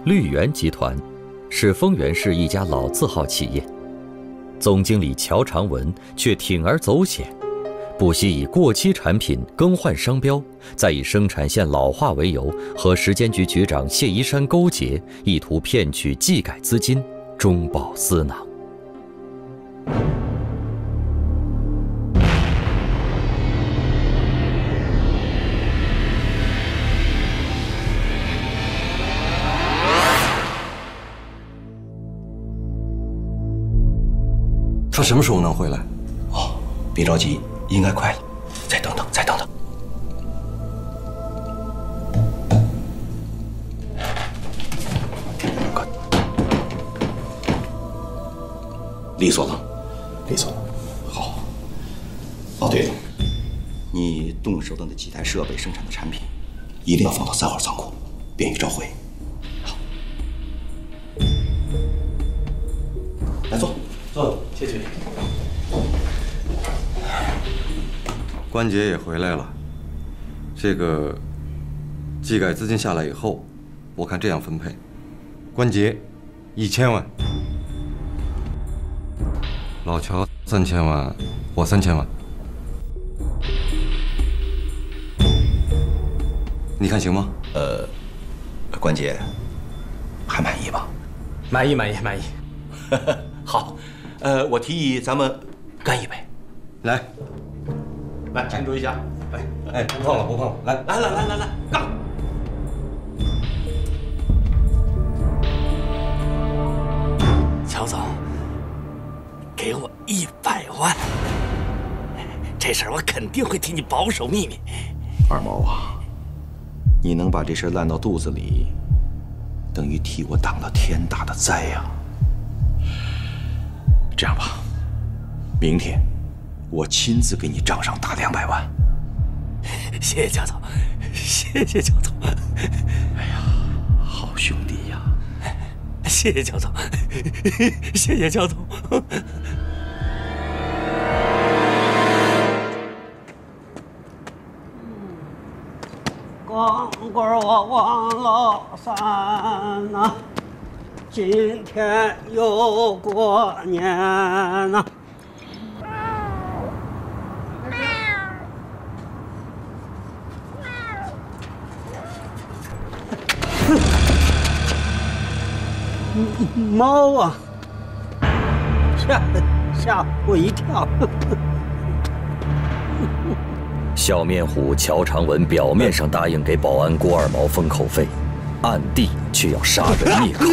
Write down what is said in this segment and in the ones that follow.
绿源集团是丰原市一家老字号企业，总经理乔长文却铤而走险，不惜以过期产品更换商标，再以生产线老化为由，和时间局局长谢一山勾结，意图骗取技改资金，中饱私囊。 他什么时候能回来？ 哦，别着急，应该快了。再等等，再等等。利索了，利索了。好。哦，对了，你动手的那几台设备生产的产品，一定要放到3号仓库，便于召回。好。来坐。坐，谢谢。 关节也回来了。这个技改资金下来以后，我看这样分配：关节1000万，老乔3000万，我3000万。你看行吗？ 关节还满意吧？ 满意，满意，满意。 好。我提议咱们干一杯， 来， 庆祝一下。 哎，不碰了，不碰了，来， 干！ 乔总，给我100万，这事儿我肯定会替你保守秘密。 二毛啊，你能把这事烂到肚子里，等于替我挡了天大的灾呀。这样吧，明天我亲自给你账上打200万。 谢谢乔总，谢谢乔总。 哎呀，好兄弟呀！ 谢谢乔总，谢谢乔总。 光棍我望老山呐，今天又过年呐。猫啊，吓我一跳。 笑面虎乔长文表面上答应给保安郭二毛封口费，暗地却要杀人灭口。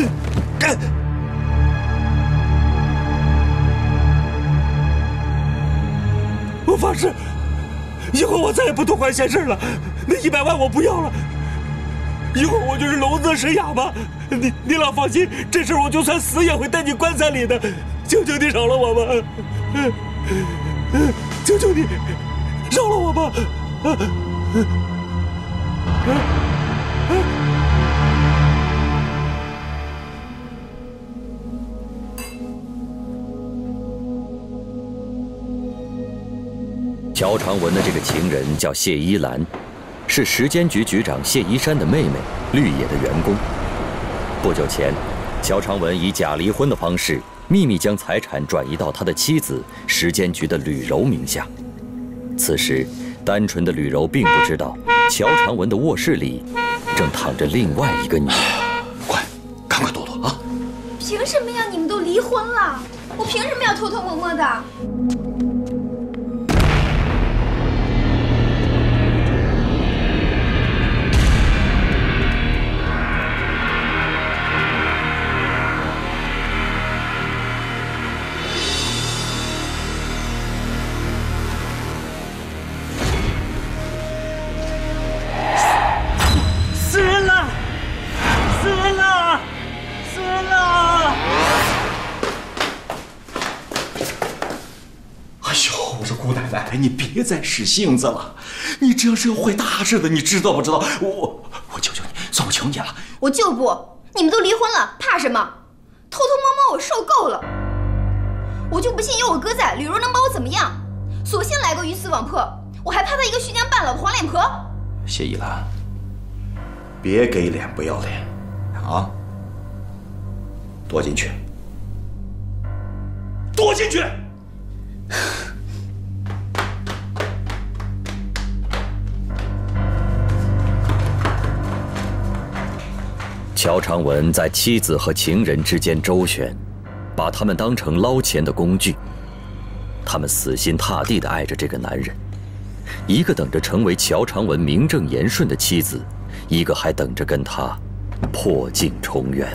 我发誓，以后我再也不多管闲事了。那100万我不要了，以后我就是聋子是哑巴。你老放心，这事我就算死也会带进棺材里的。求求你饶了我吧，求求你饶了我吧。 乔长文的这个情人叫谢依兰，是时间局局长谢一山的妹妹，绿野的员工。不久前，乔长文以假离婚的方式，秘密将财产转移到他的妻子时间局的吕柔名下。此时，单纯的吕柔并不知道，乔长文的卧室里正躺着另外一个女人。 快，赶快躲躲啊！ 凭什么呀？你们都离婚了，我凭什么要偷偷摸摸的？ 你别再使性子了，你这样是要坏大事的，你知道不知道？我求求你，算我求你了。 我就不，你们都离婚了，怕什么？偷偷摸摸我受够了。我就不信有我哥在，吕柔能把我怎么样？索性来个鱼死网破，我还怕他一个虚娘半老的黄脸婆。 谢依兰，别给脸不要脸啊！ 躲进去，躲进去！ 乔长文在妻子和情人之间周旋，把他们当成捞钱的工具。他们死心塌地地爱着这个男人，一个等着成为乔长文名正言顺的妻子，一个还等着跟他破镜重圆。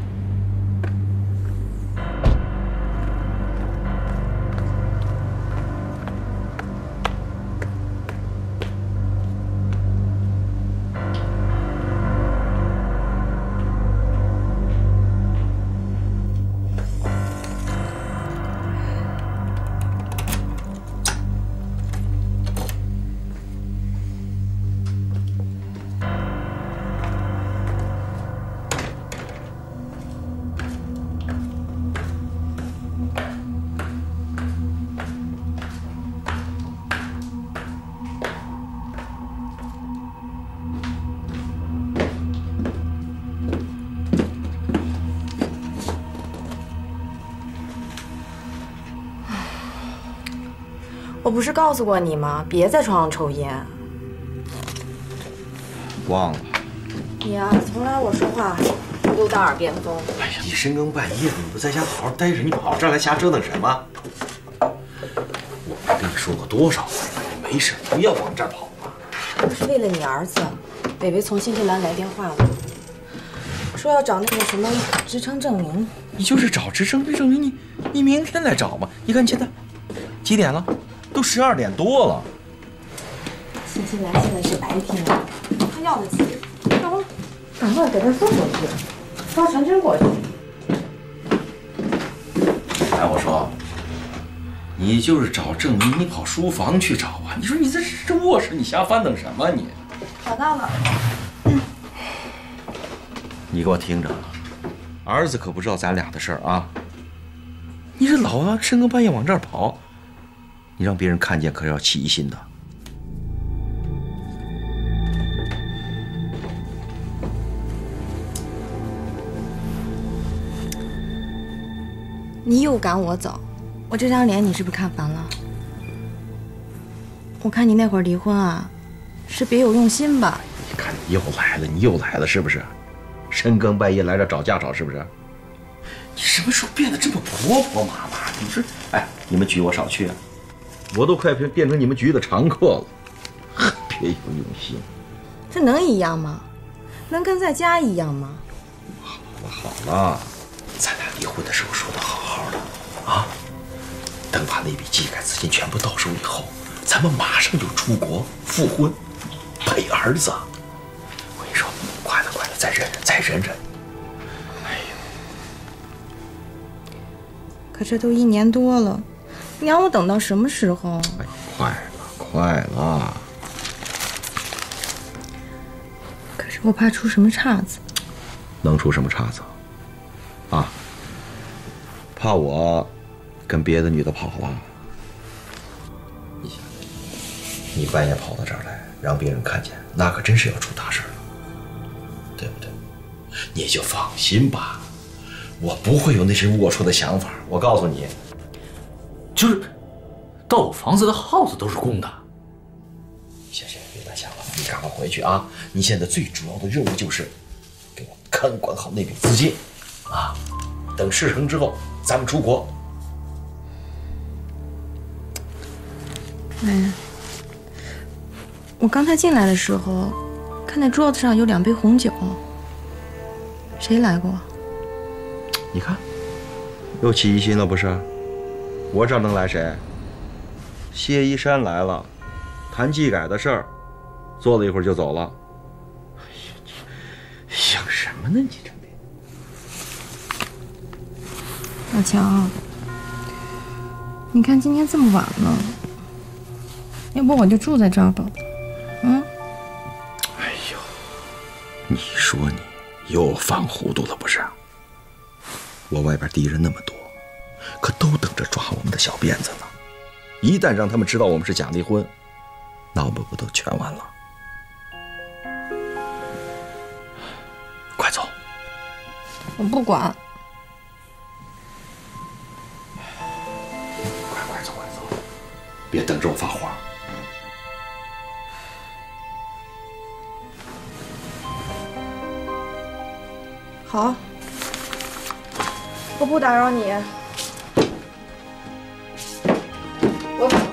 我不是告诉过你吗？别在床上抽烟。 忘了。 你呀，从来我说话不都当耳边风。 哎呀，你深更半夜的，你不在家好好待着，你跑这儿来瞎折腾什么？我没跟你说过多少回了，没事，不要往这儿跑嘛。 我是为了你儿子，北北从新西兰来电话了，说要找那个什么职称证明。 你就是找职称证明，你明天来找嘛。你看现在几点了？都12点多了。 新西兰现在是白天，他要得急，要不赶快给他送过去，发传真过去。 哎，我说，你就是找证明，你跑书房去找啊？你说你这卧室你瞎翻腾什么你？ 找到了。 你给我听着，儿子可不知道咱俩的事儿啊。你这老啊深更半夜往这儿跑，你让别人看见可是要起疑心的。 你又赶我走，我这张脸你是不是看烦了？我看你那会儿离婚啊，是别有用心吧？ 你看你又来了，是不是？深更半夜来这找架吵，是不是？你什么时候变得这么婆婆妈妈？你说，哎，你们局我少去啊，我都快变成你们局的常客了，别有用心。 这能一样吗？能跟在家一样吗？ 好了，咱俩离婚的时候说的好好的啊，等把那笔技改资金全部到手以后，咱们马上就出国复婚，陪儿子。我跟你说，快了，再忍忍。哎呀， 可这都1年多了，你让我等到什么时候？ 哎，快了。 可是我怕出什么岔子。 能出什么岔子？啊？怕我跟别的女的跑了？你想，你半夜跑到这儿来，让别人看见，那可真是要出大事了，对不对？你就放心吧，我不会有那些龌龊的想法。我告诉你， 就是到我房子的耗子都是公的。 行，别再想了，你赶快回去啊！你现在最主要的任务就是给我看管好那笔资金啊！等事成之后，咱们出国。 哎，我刚才进来的时候，看那桌子上有2杯红酒，谁来过？ 你看，又起疑心了不是？我这能来谁？谢一山来了，谈技改的事儿，坐了一会儿就走了。哎呀，你想什么呢？你这老强，你看今天这么晚了，要不我就住在这儿吧？嗯？ 哎呦，你说你又犯糊涂了不是？我外边敌人那么多，可都等着抓我们的小辫子呢。一旦让他们知道我们是假离婚，那我们不都全完了？快走！ 我不管。 别等着我发火。 好，我不打扰你。我走。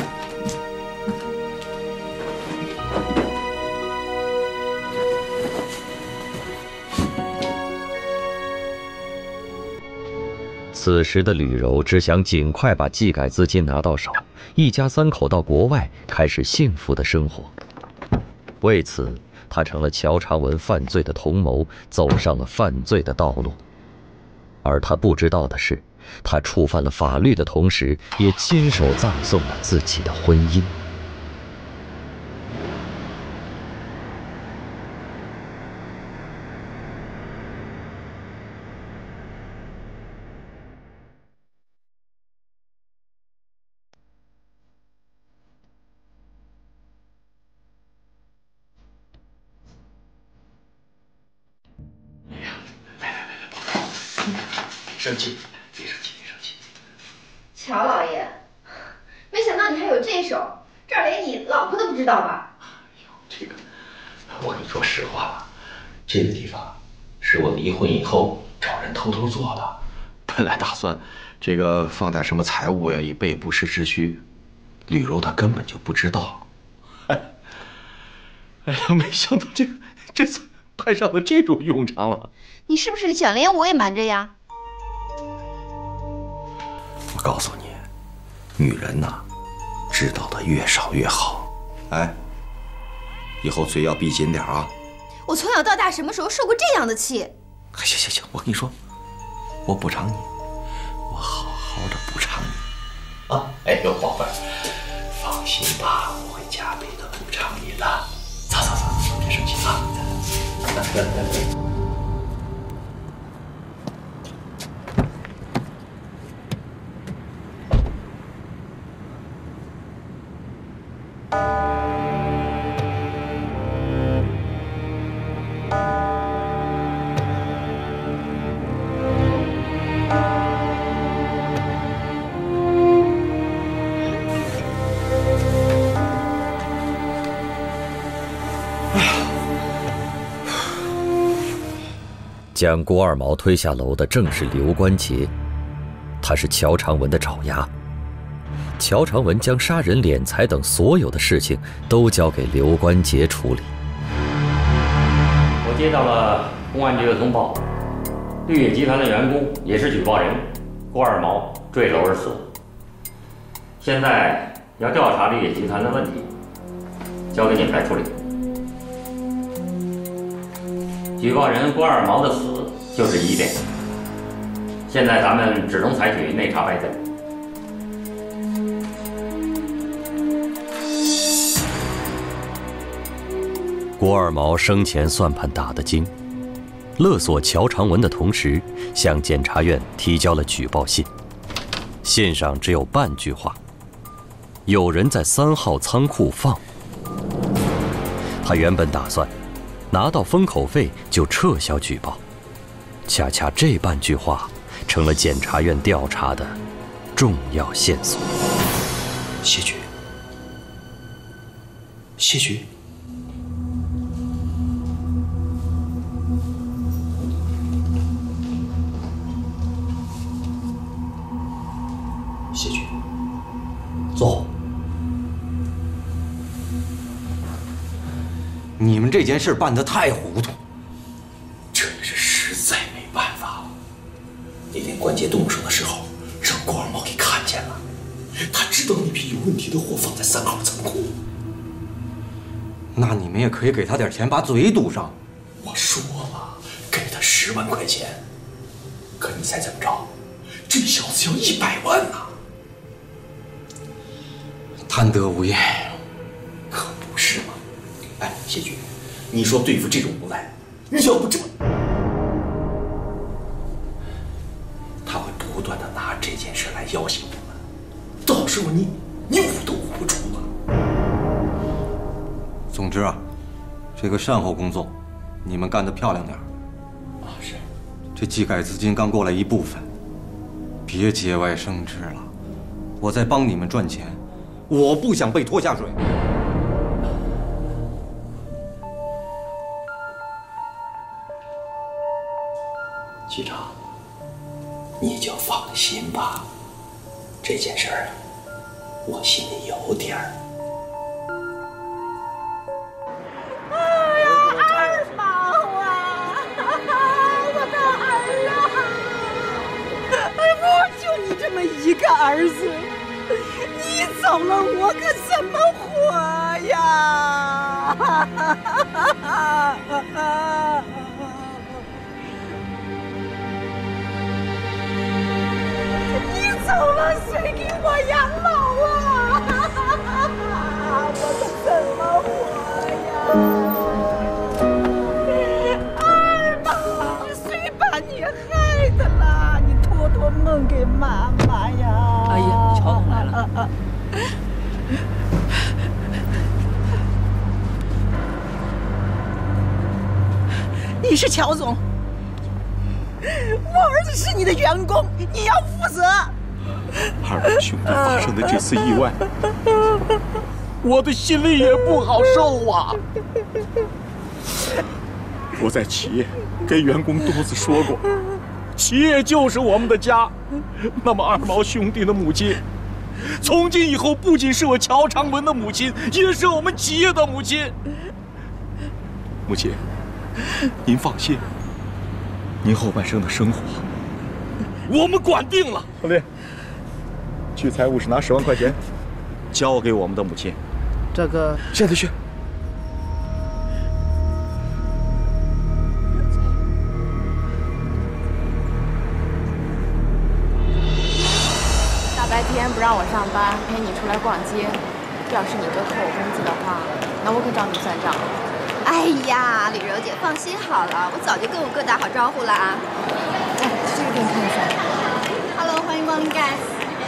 此时的吕柔只想尽快把技改资金拿到手，一家3口到国外开始幸福的生活。为此，他成了乔长文犯罪的同谋，走上了犯罪的道路。而他不知道的是，他触犯了法律的同时，也亲手葬送了自己的婚姻。 生气，别生气，别生气。 乔老爷，没想到你还有这手，这儿连你老婆都不知道吧？ 哎呦，这个，我跟你说实话吧，这个地方是我离婚以后找人偷偷做的，本来打算这个放点什么财物呀，以备不时之需。吕柔她根本就不知道。哎呀，没想到这次派上了这种用场了。 你是不是想连我也瞒着呀？ 我告诉你，女人呐，知道的越少越好。哎，以后嘴要闭紧点啊！ 我从小到大什么时候受过这样的气？ 行，我跟你说，我补偿你，我好好的补偿你啊！哎呦，宝贝儿，放心吧，我会加倍的补偿你的。走，别生气啊！ 将郭二毛推下楼的正是刘关杰，他是乔长文的爪牙。乔长文将杀人敛财等所有的事情都交给刘关杰处理。 我接到了公安局的通报，绿野集团的员工也是举报人郭二毛坠楼而死。现在要调查绿野集团的问题，交给你们来处理。举报人郭二毛的死就是疑点，现在咱们只能采取内查外侦。 郭二毛生前算盘打得精，勒索乔长文的同时，向检察院提交了举报信。信上只有半句话：有人在3号仓库放。他原本打算拿到封口费就撤销举报，恰恰这半句话成了检察院调查的重要线索。 谢局，谢局。谢局，坐。 你们这件事办得太糊涂， 这也是实在没办法。那天关杰动手的时候，让郭二毛给看见了，他知道那批有问题的货放在3号仓库。 那你们也可以给他点钱，把嘴堵上。 我说了，给他10万块钱，可你猜怎么着？这小子要100万呐！ 贪得无厌， 可不是吗？哎，谢局，你说对付这种无赖，要不这么，他会不断的拿这件事来要挟我们，到时候你捂都捂不住了。 总之啊，这个善后工作，你们干得漂亮点。 啊，是。 这技改资金刚过来一部分，别节外生枝了。我在帮你们赚钱， 我不想被拖下水。 局长，你就放心吧，这件事儿我心里有底儿。 哎呀，二毛啊，我的儿啊！我就你这么一个儿子，你走了我可怎么活呀？你走了谁给我养老啊？我可怎么活呀？二毛，谁把你害的啦？你托梦给妈妈呀！ 哎呀，乔总来了。 你是乔总，我儿子是你的员工，你要负责。 二毛兄弟发生的这次意外，我的心里也不好受啊。我在企业跟员工多次说过，企业就是我们的家。那么二毛兄弟的母亲，从今以后不仅是我乔长文的母亲，也是我们企业的母亲。母亲，您放心，您后半生的生活我们管定了。兄弟，去财务室拿10万块钱，交给我们的母亲。 这个现在去。 大白天不让我上班，陪你出来逛街，要是你哥扣我工资的话，那我可找你算账。 哎呀，李柔姐，放心好了，我早就跟我哥打好招呼了啊。 哎，这个给你看一下。 Hello， 欢迎光临 Guys。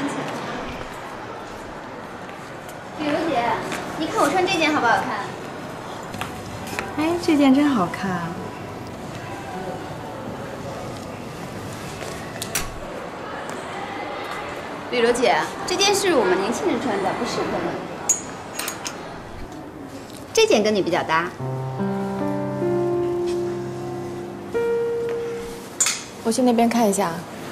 李柔姐，你看我穿这件好不好看？ 哎，这件真好看。 李柔姐，这件是我们年轻人穿的，不适合你。这件跟你比较搭。 我去那边看一下。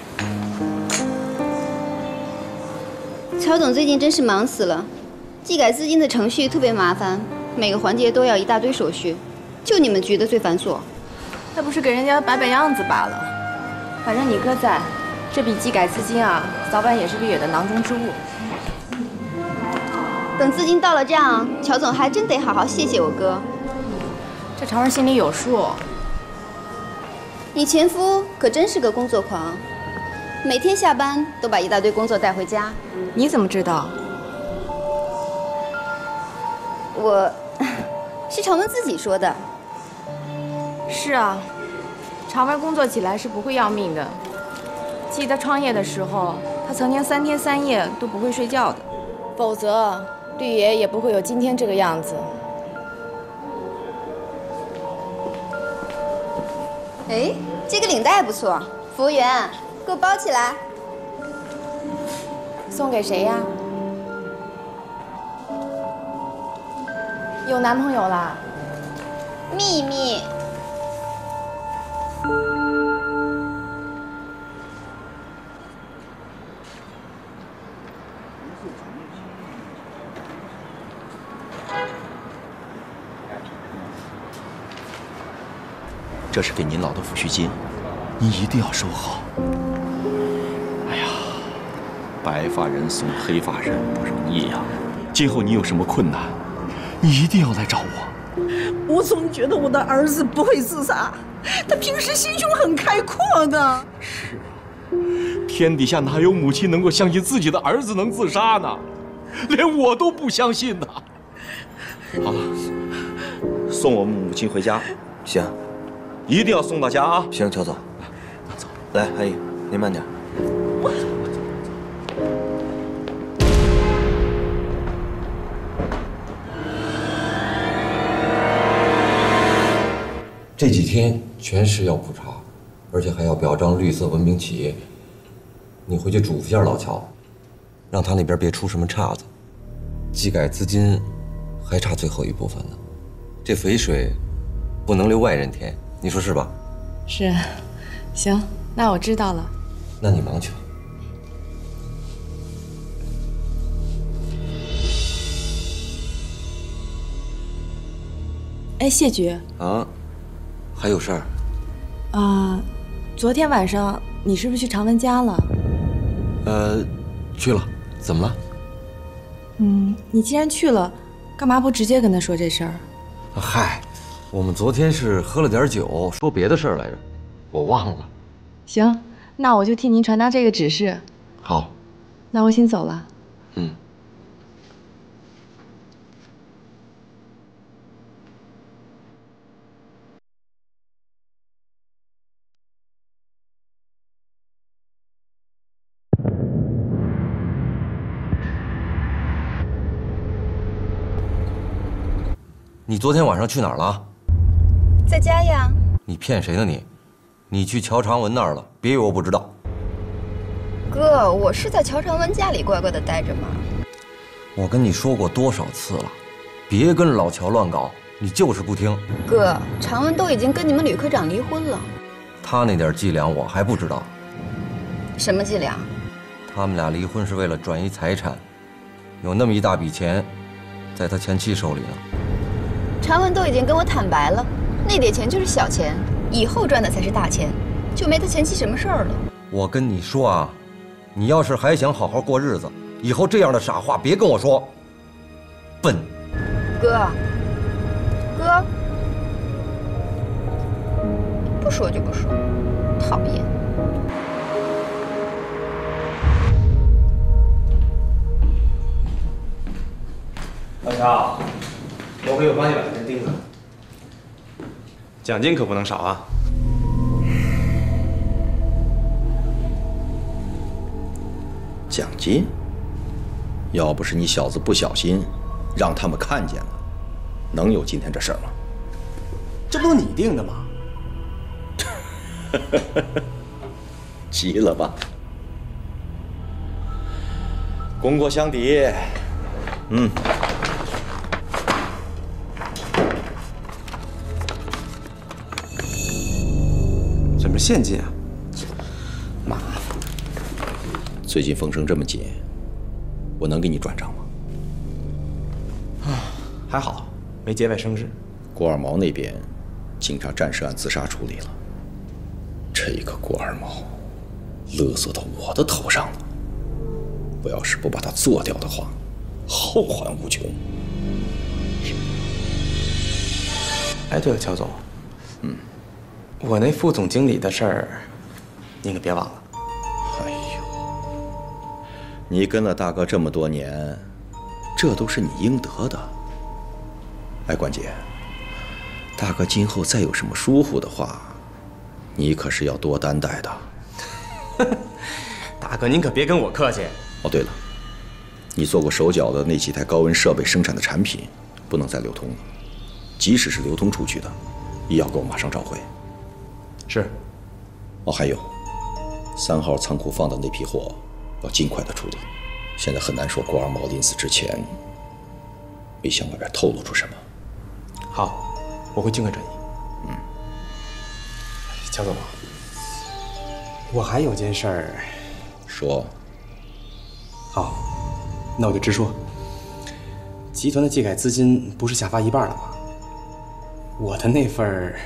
乔总最近真是忙死了，技改资金的程序特别麻烦，每个环节都要一大堆手续，就你们局的最繁琐。 那不是给人家摆摆样子罢了。反正你哥在，这笔技改资金啊，早晚也是绿野的囊中之物。 等资金到了账，乔总还真得好好谢谢我哥。 这常文心里有数。 你前夫可真是个工作狂，每天下班都把一大堆工作带回家。 你怎么知道？ 是常文自己说的。 是啊，常文工作起来是不会要命的。记得创业的时候，他曾经3天3夜都不会睡觉的，否则绿野也不会有今天这个样子。 哎，这个领带不错，服务员，给我包起来。 送给谁呀？有男朋友啦？ 秘密。 这是给您老的抚恤金，您一定要收好。哎呀，白发人送黑发人不容易呀！今后你有什么困难，你一定要来找我。 我总觉得我的儿子不会自杀，他平时心胸很开阔的。 是啊，天底下哪有母亲能够相信自己的儿子能自杀呢？连我都不相信呢。好了，送我们母亲回家。 行。 一定要送到家啊！ 行，乔总，走。来，阿姨，您慢点。 这几天全市要普查，而且还要表彰绿色文明企业。你回去嘱咐一下老乔，让他那边别出什么岔子。 技改资金还差最后一部分呢，这肥水不能留外人田，你说是吧？ 是，行，那我知道了。 那你忙去吧。 哎，谢局啊，还有事儿？ 昨天晚上你是不是去常文家了？ 去了，怎么了？ 你既然去了，干嘛不直接跟他说这事儿？ 嗨，我们昨天是喝了点酒，说别的事儿来着，我忘了。 行，那我就替您传达这个指示。 好， 那我先走了。 你昨天晚上去哪儿了？ 在家呀。 你骗谁呢你？你去乔长文那儿了，别以为我不知道。 哥，我是在乔长文家里乖乖的待着吗？ 我跟你说过多少次了，别跟老乔乱搞，你就是不听。 哥，长文都已经跟你们吕科长离婚了。 他那点伎俩我还不知道。 什么伎俩？ 他们俩离婚是为了转移财产，有那么一大笔钱，在他前妻手里呢。 长文都已经跟我坦白了，那点钱就是小钱，以后赚的才是大钱，就没他前妻什么事儿了。 我跟你说啊，你要是还想好好过日子，以后这样的傻话别跟我说。笨。 哥，不说就不说，讨厌。 老乔，我可有帮你把这钉子，奖金可不能少啊。 奖金？要不是你小子不小心，让他们看见了，能有今天这事儿吗？ 这不都你定的吗？ 急了吧？功过相抵。 什么现金啊？ 麻烦。最近风声这么紧，我能给你转账吗？ 还好，没节外生枝。 郭二毛那边，警察战尸案自杀处理了。这个郭二毛，勒索到我的头上了。我要是不把他做掉的话，后患无穷。 哎，对了，乔总，我那副总经理的事儿，您可别忘了。 哎呦，你跟了大哥这么多年，这都是你应得的。哎，关姐，大哥今后再有什么疏忽的话，你可是要多担待的。 大哥，您可别跟我客气。 哦，对了，你做过手脚的那几台高温设备生产的产品，不能再流通了。即使是流通出去的，也要给我马上召回。 是。 哦，还有，3号仓库放的那批货，要尽快的处理。现在很难说郭二毛临死之前没向外边透露出什么。 好，我会尽快转移。乔总，我还有件事儿。 说。 好，那我就直说。集团的技改资金不是下发一半了吗？我的那份儿……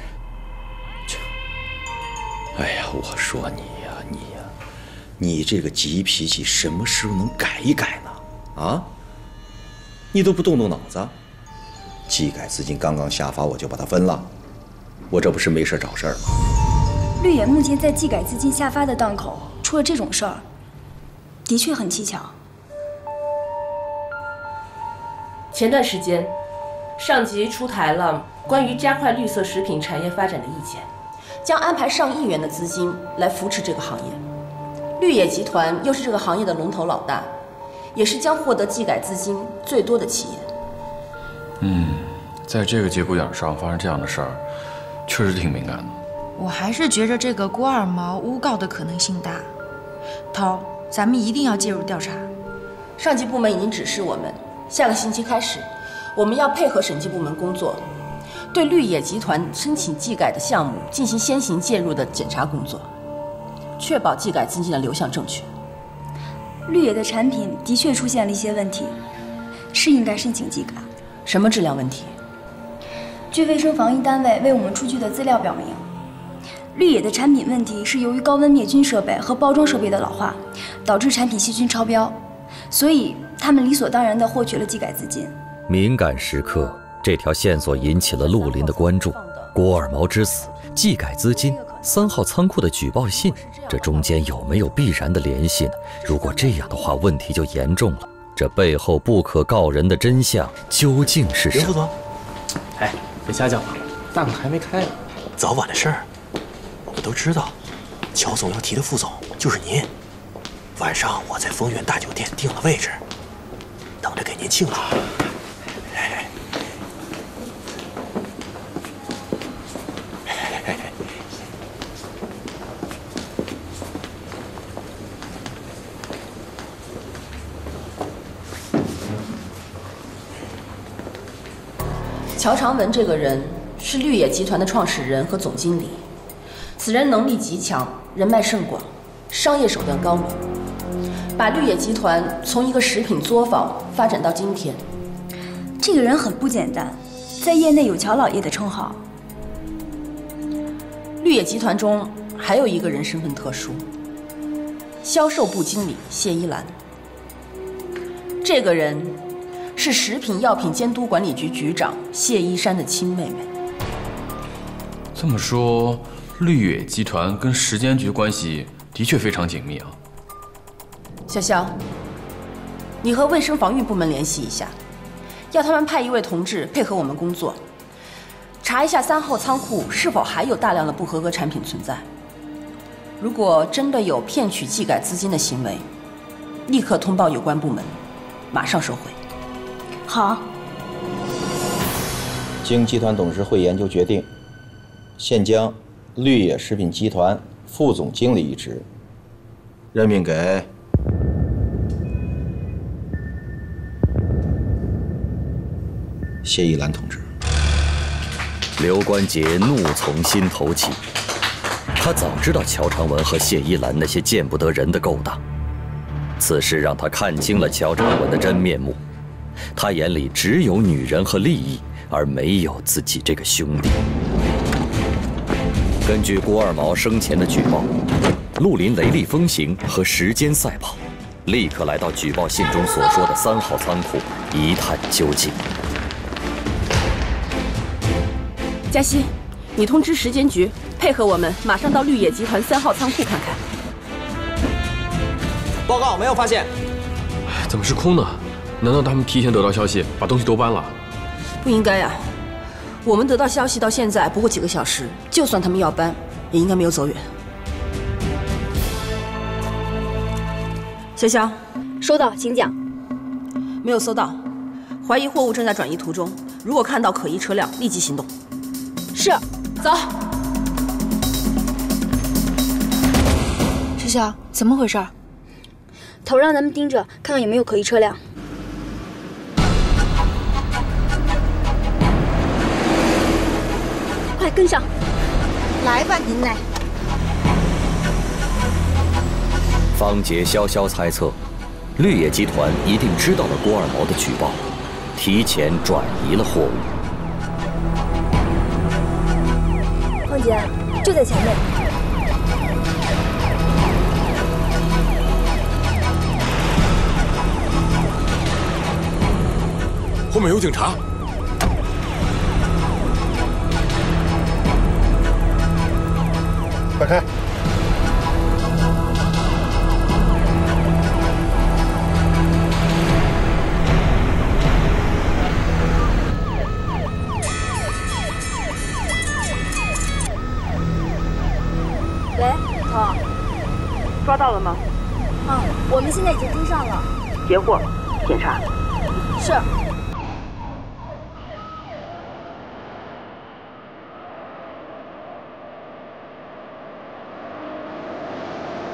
哎呀，我说你呀，你这个急脾气，什么时候能改一改呢？啊？你都不动动脑子？技改资金刚刚下发，我就把它分了，我这不是没事找事儿吗？ 绿野目前在技改资金下发的档口出了这种事儿，的确很蹊跷。 前段时间，上级出台了关于加快绿色食品产业发展的意见，将安排上亿元的资金来扶持这个行业。绿野集团又是这个行业的龙头老大，也是将获得技改资金最多的企业。 在这个节骨眼上发生这样的事儿，确实挺敏感的。 我还是觉着这个郭二毛诬告的可能性大。涛，咱们一定要介入调查。 上级部门已经指示我们， 下个星期开始，我们要配合审计部门工作，对绿野集团申请技改的项目进行先行介入的检查工作，确保技改资金的流向正确。 绿野的产品的确出现了一些问题，是应该申请技改。 什么质量问题？ 据卫生防疫单位为我们出具的资料表明，绿野的产品问题是由于高温灭菌设备和包装设备的老化，导致产品细菌超标，所以他们理所当然地获取了技改资金。 敏感时刻，这条线索引起了陆林的关注。郭二毛之死、技改资金、3号仓库的举报信，这中间有没有必然的联系呢？如果这样的话，问题就严重了。这背后不可告人的真相究竟是什么？ 刘副总，哎，别瞎讲了，档还没开呢。 早晚的事儿，我们都知道。乔总要提的副总就是您。晚上我在丰源大酒店定了位置，等着给您庆贺。 乔长文这个人是绿野集团的创始人和总经理，此人能力极强，人脉甚广，商业手段高明，把绿野集团从一个食品作坊发展到今天。 这个人很不简单，在业内有乔老爷的称号。 绿野集团中还有一个人身份特殊，销售部经理谢依兰。这个人是食品药品监督管理局局长谢依山的亲妹妹。 这么说，绿野集团跟食监局关系的确非常紧密啊。 小肖，你和卫生防御部门联系一下，要他们派一位同志配合我们工作，查一下3号仓库是否还有大量的不合格产品存在。如果真的有骗取技改资金的行为，立刻通报有关部门，马上收回。 好。 经集团董事会研究决定，现将绿野食品集团副总经理一职任命给谢依兰同志。 刘关杰怒从心头起，他早知道乔长文和谢依兰那些见不得人的勾当，此事让他看清了乔长文的真面目。他眼里只有女人和利益，而没有自己这个兄弟。根据郭二毛生前的举报，陆林雷厉风行和时间赛跑，立刻来到举报信中所说的3号仓库一探究竟。 嘉熙，你通知食监局配合我们，马上到绿野集团3号仓库看看。 报告，没有发现。 怎么是空呢？难道他们提前得到消息，把东西都搬了？ 不应该呀，我们得到消息到现在不过几个小时，就算他们要搬，也应该没有走远。潇潇， 收到，请讲。 没有搜到，怀疑货物正在转移途中，如果看到可疑车辆，立即行动。 是， 走。 潇潇，怎么回事？头让咱们盯着，看看有没有可疑车辆。快跟上！ 来吧，您来。 方杰、潇潇猜测，绿野集团一定知道了郭二毛的举报，提前转移了货物。 方杰，就在前面。 后面有警察。 快开！ 喂，头， 抓到了吗？ 我们现在已经盯上了。 结果检查。 是。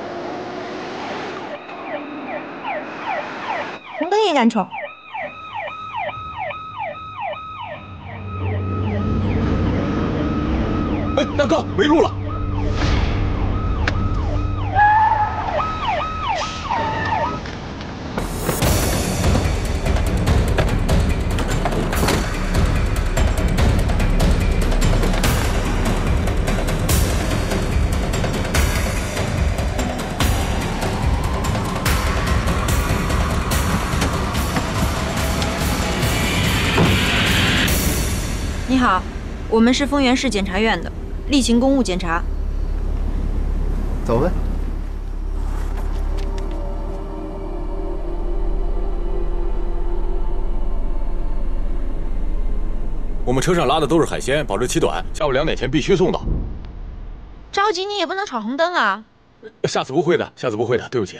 红灯也敢闯！ 哎，大哥，没路了！ 你好，我们是丰原市检察院的，例行公务检查。 走呗。 我们车上拉的都是海鲜，保质期短，下午2点前必须送到。 着急你也不能闯红灯啊！ 下次不会的，下次不会的，对不起。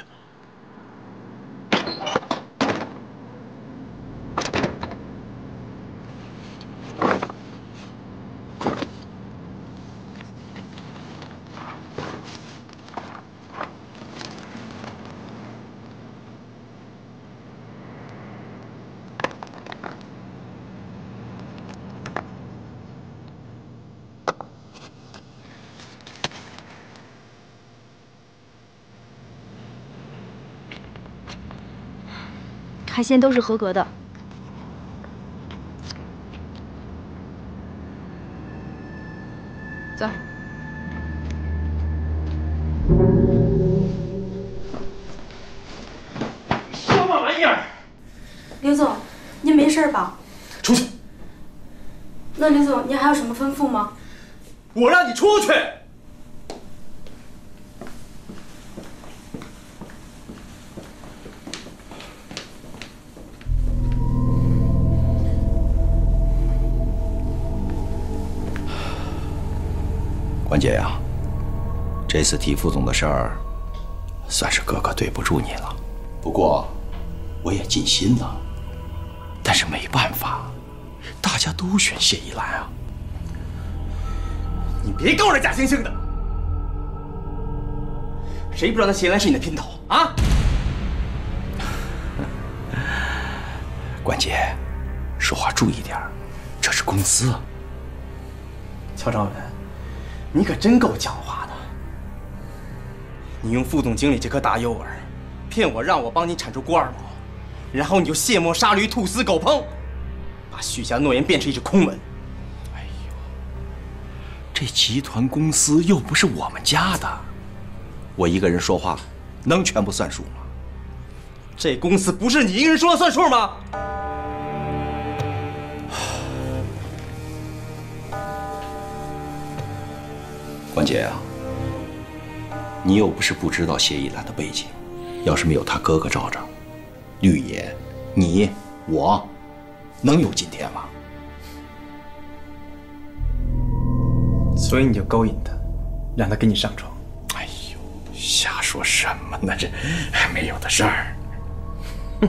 海鲜都是合格的。 走。 什么玩意儿？ 刘总，您没事吧？ 出去！ 那刘总，您还有什么吩咐吗？ 我让你出去！ 关姐呀，这次替副总的事儿，算是哥哥对不住你了。不过，我也尽心了。但是没办法，大家都选谢依兰啊。 你别跟我这假惺惺的，谁不知道那谢依兰是你的姘头啊？ 关姐，说话注意点，这是公司。 乔长文。你可真够狡猾的！你用副总经理这颗大诱饵，骗我让我帮你铲除郭二毛，然后你就卸磨杀驴、兔死狗烹，把许下诺言变成一纸空文。 哎呦，这集团公司又不是我们家的，我一个人说话能全部算数吗？ 这公司不是你一个人说了算数吗？ 关姐呀，你又不是不知道谢依兰的背景，要是没有她哥哥罩着，绿野、你、我，能有今天吗？ 所以你就勾引她，让她跟你上床。 哎呦，瞎说什么呢？这还没有的事儿。 哼，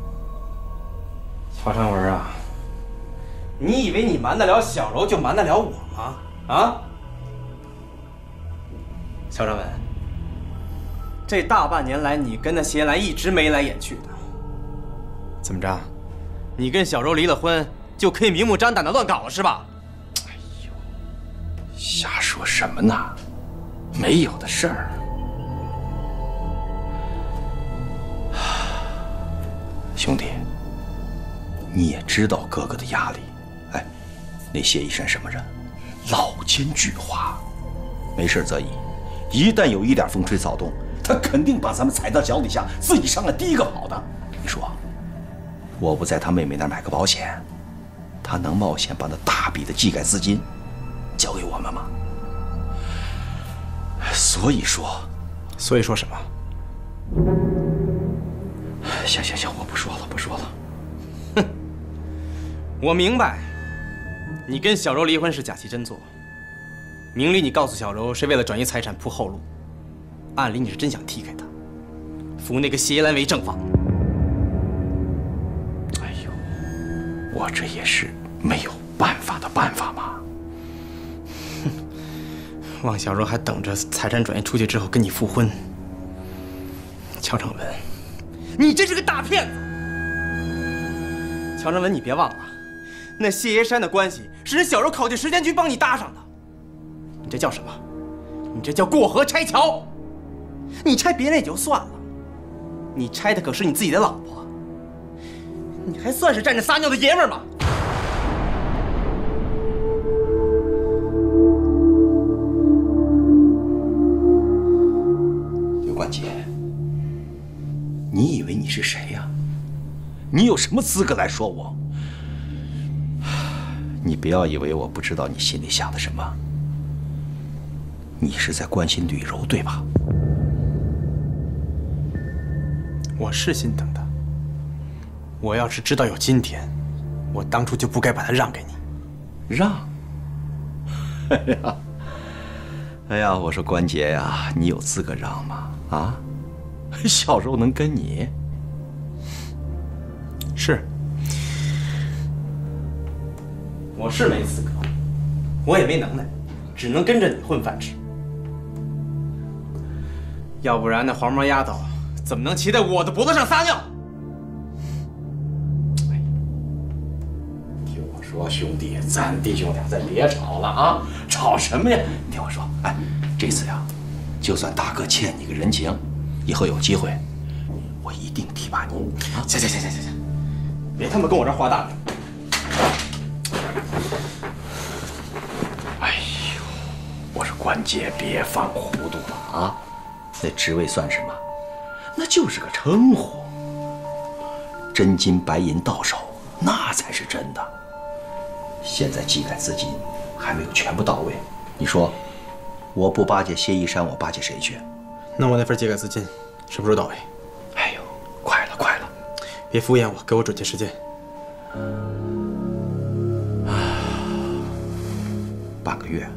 乔长文啊，你以为你瞒得了小柔就瞒得了我吗？啊？乔长文，这大半年来，你跟那谢依兰一直眉来眼去的。怎么着？你跟小柔离了婚，就可以明目张胆的乱搞了是吧？ 哎呦，瞎说什么呢？没有的事儿。兄弟，你也知道哥哥的压力。哎，那谢依山什么人？老奸巨猾，没事则已。一旦有一点风吹草动，他肯定把咱们踩到脚底下，自己上来第一个跑的。你说，我不在他妹妹那儿买个保险，他能冒险把那大笔的技改资金交给我们吗？所以说什么？ 行，我不说了，不说了。 哼，我明白，你跟小柔离婚是假戏真做。明里你告诉小柔是为了转移财产铺后路，暗里你是真想踢开她，扶那个谢依兰为正房。 哎呦，我这也是没有办法的办法嘛。 哼，望小柔还等着财产转移出去之后跟你复婚。乔长文，你真是个大骗子！乔长文，你别忘了，那谢依山的关系是人小柔考进时间局帮你搭上的。 这叫什么？你这叫过河拆桥。你拆别人也就算了，你拆的可是你自己的老婆，你还算是站着撒尿的爷们儿吗？ 刘冠杰，你以为你是谁呀？你有什么资格来说我？你不要以为我不知道你心里想的什么。你是在关心吕柔，对吧？ 我是心疼他。我要是知道有今天，我当初就不该把他让给你。 让？哎呀，我说关杰呀，你有资格让吗？啊，小柔能跟你？ 是，我是没资格，我也没能耐，只能跟着你混饭吃。要不然那黄毛丫头怎么能骑在我的脖子上撒尿？ 听我说，兄弟，咱弟兄俩再别吵了啊！吵什么呀？你听我说，哎，这次呀，就算大哥欠你个人情，以后有机会，我一定提拔你。啊！ 行，别他妈跟我这画大饼！ 哎呦，我说关杰，别犯糊涂了啊！那职位算什么？那就是个称呼。真金白银到手，那才是真的。现在技改资金还没有全部到位，你说，我不巴结谢一山，我巴结谁去？ 那我那份技改资金什么时候到位？ 哎呦，快了！ 别敷衍我，给我准确时间。 半个月。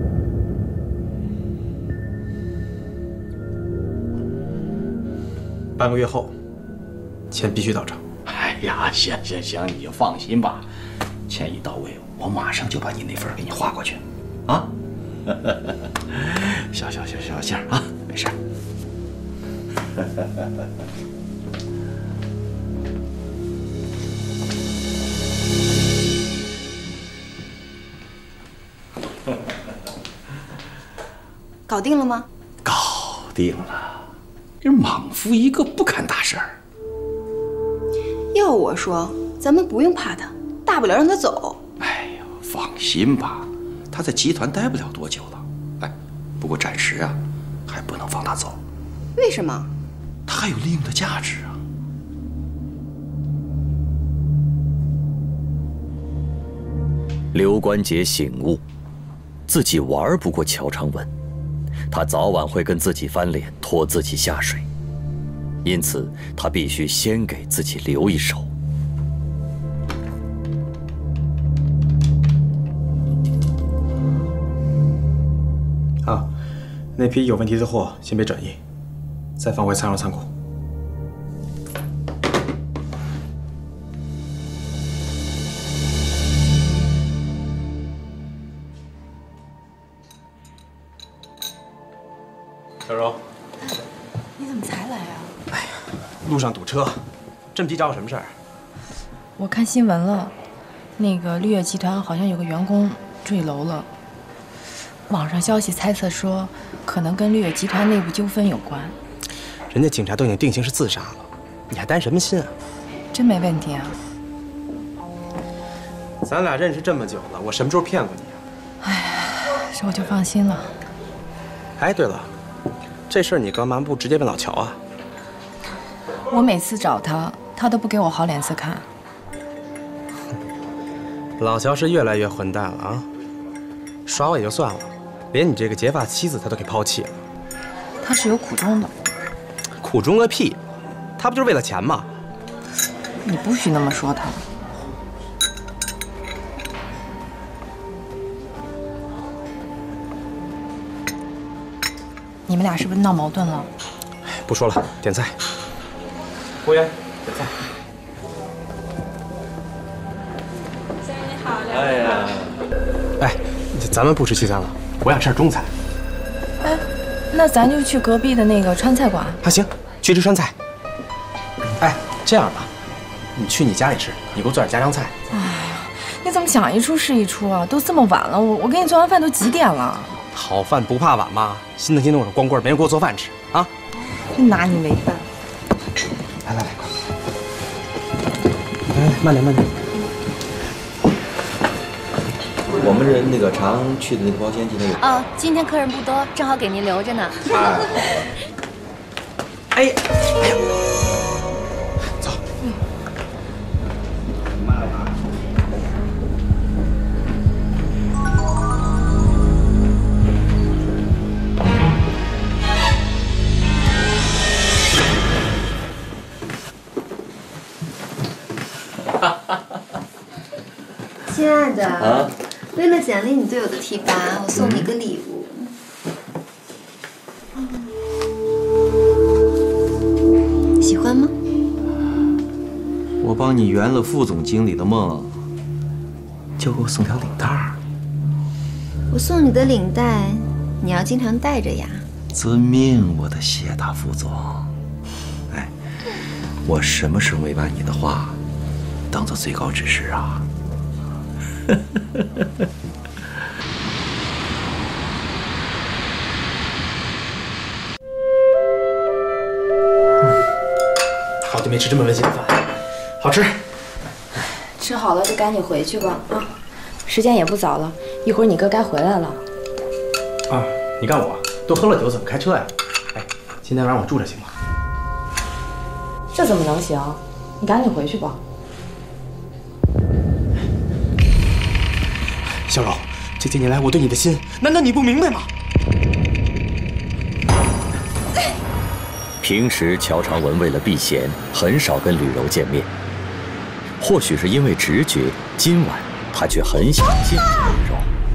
半个月后，钱必须到账。 哎呀，行，你就放心吧，钱一到位，我马上就把你那份给你划过去，啊？消气儿啊，没事。 搞定了吗？ 搞定了。这莽夫一个，不干大事儿。 要我说，咱们不用怕他，大不了让他走。 哎呦，放心吧，他在集团待不了多久了。哎，不过暂时啊，还不能放他走。 为什么？ 他还有利用的价值啊。 刘关杰醒悟，自己玩不过乔长文。他早晚会跟自己翻脸，拖自己下水，因此他必须先给自己留一手。 啊，那批有问题的货先别转移，再放回参谋仓库。小柔， 你怎么才来啊？ 路上堵车，这么急找我什么事儿？ 我看新闻了，那个绿叶集团好像有个员工坠楼了。网上消息猜测说，可能跟绿叶集团内部纠纷有关。 人家警察都已经定性是自杀了，你还担什么心啊？ 真没问题啊？ 咱俩认识这么久了，我什么时候骗过你啊？ 哎呀，这我就放心了。 哎，对了。这事儿你干嘛不直接问老乔啊？ 我每次找他，他都不给我好脸色看。 老乔是越来越混蛋了啊！耍我也就算了，连你这个结发妻子他都给抛弃了。 他是有苦衷的。 苦衷个屁！他不就是为了钱吗？ 你不许那么说他。你们俩是不是闹矛盾了？ 不说了，点菜。服务员，点菜。 先生你好， 哎呀， 哎，咱们不吃西餐了，我想吃点中餐。 哎，那咱就去隔壁的那个川菜馆。 啊，行，去吃川菜。哎，这样吧，你去你家里吃，你给我做点家常菜。 哎呀，你怎么想一出是一出啊？都这么晚了，我给你做完饭都几点了？ 讨饭不怕晚嘛，心疼心疼我这光棍没人给我做饭吃啊！ 真拿你没办法。 来，慢点。 我们人那个常去的那个包间今天有哦，今天客人不多，正好给您留着呢。 哎呀，走。 亲爱的，为了奖励你对我的提拔，我送你一个礼物。喜欢吗？ 我帮你圆了副总经理的梦，就给我送条领带儿。 我送你的领带，你要经常带着呀。 遵命，我的谢大副总。哎，我什么时候没把你的话当做最高指示啊？ 好久没吃这么温馨的饭，好吃。 吃好了就赶紧回去吧啊，时间也不早了，一会儿你哥该回来了。 啊，你干我都喝了酒怎么开车呀？哎，今天晚上我住着行吗？ 这怎么能行？你赶紧回去吧。 小柔，这些年来我对你的心，难道你不明白吗？ 平时乔长文为了避嫌，很少跟吕柔见面。或许是因为直觉，今晚他却很想见见吕柔。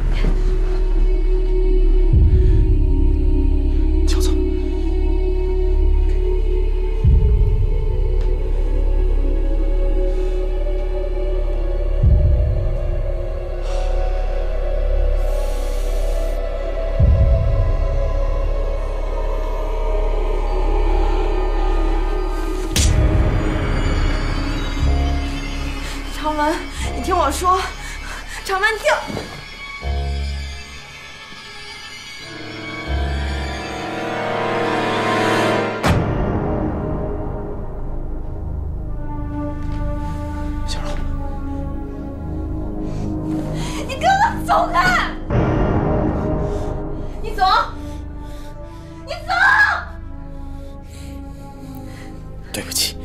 乔总， 长文，你听我说，长文听。 小柔， 你跟我走开！你走，你走！ 对不起。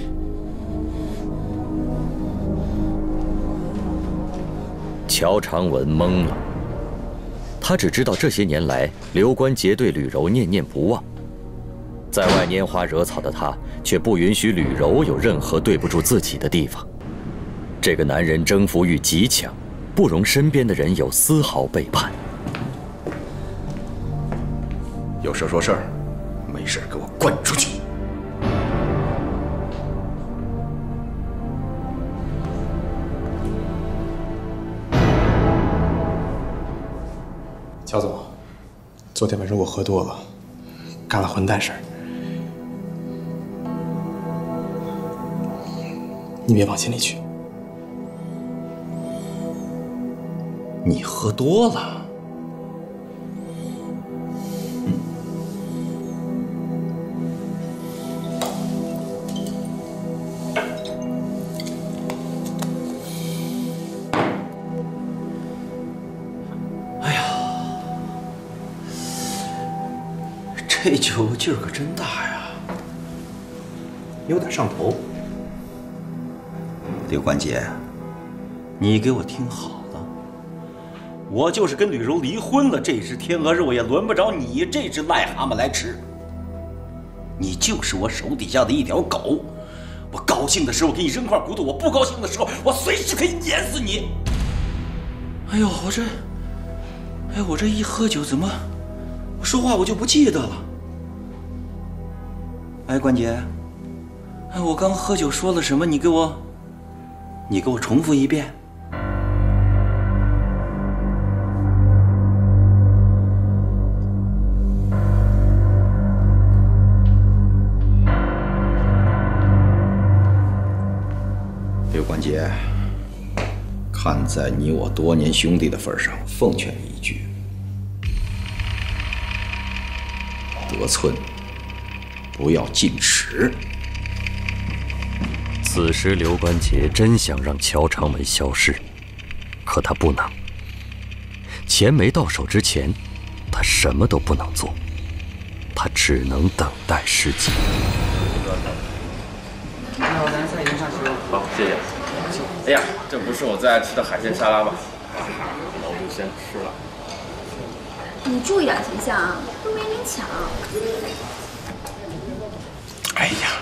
乔长文懵了，他只知道这些年来刘关杰对吕柔念念不忘，在外拈花惹草的他，却不允许吕柔有任何对不住自己的地方。这个男人征服欲极强，不容身边的人有丝毫背叛。 有事说事儿，没事给我滚出去！ 乔总，昨天晚上我喝多了，干了混蛋事儿，你别往心里去。 你喝多了？ 这酒劲儿可真大呀，有点上头。刘关杰，你给我听好了，我就是跟吕柔离婚了，这只天鹅肉也轮不着你这只癞蛤蟆来吃。你就是我手底下的一条狗，我高兴的时候给你扔块骨头，我不高兴的时候，我随时可以碾死你。哎呦，我这一喝酒怎么，我说话我就不记得了。哎，关杰，哎，我刚喝酒说了什么？你给我重复一遍。刘关杰，看在你我多年兄弟的份上，奉劝你一句： 得寸，不要进尺。 此时刘关杰真想让乔长文消失，可他不能。钱没到手之前，他什么都不能做，他只能等待时机。 那我咱菜已经上齐了。 好，谢谢。哎呀，这不是我最爱吃的海鲜沙拉吗？那我就先吃了。 你注意点形象啊，都没人抢。 哎呀，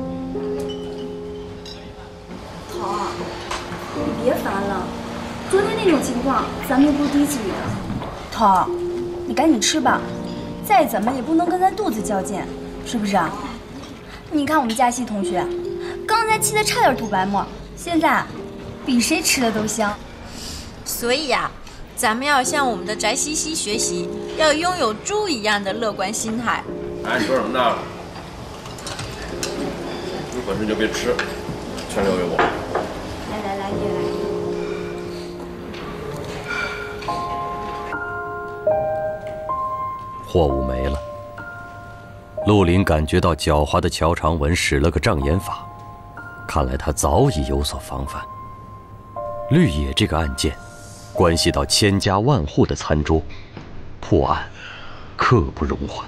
桃儿，你别烦了，昨天那种情况咱们又不是第一次遇到。桃儿，你赶紧吃吧，再怎么也不能跟咱肚子较劲，是不是啊？你看我们佳熙同学，刚才气得差点吐白沫，现在比谁吃的都香。 所以呀，咱们要向我们的翟西西学习，要拥有猪一样的乐观心态。 哎，你说什么呢？有本事就别吃，全留给我。 来，叶来。 货物没了，陆林感觉到狡猾的乔长文使了个障眼法，看来他早已有所防范。绿野这个案件，关系到千家万户的餐桌，破案刻不容缓。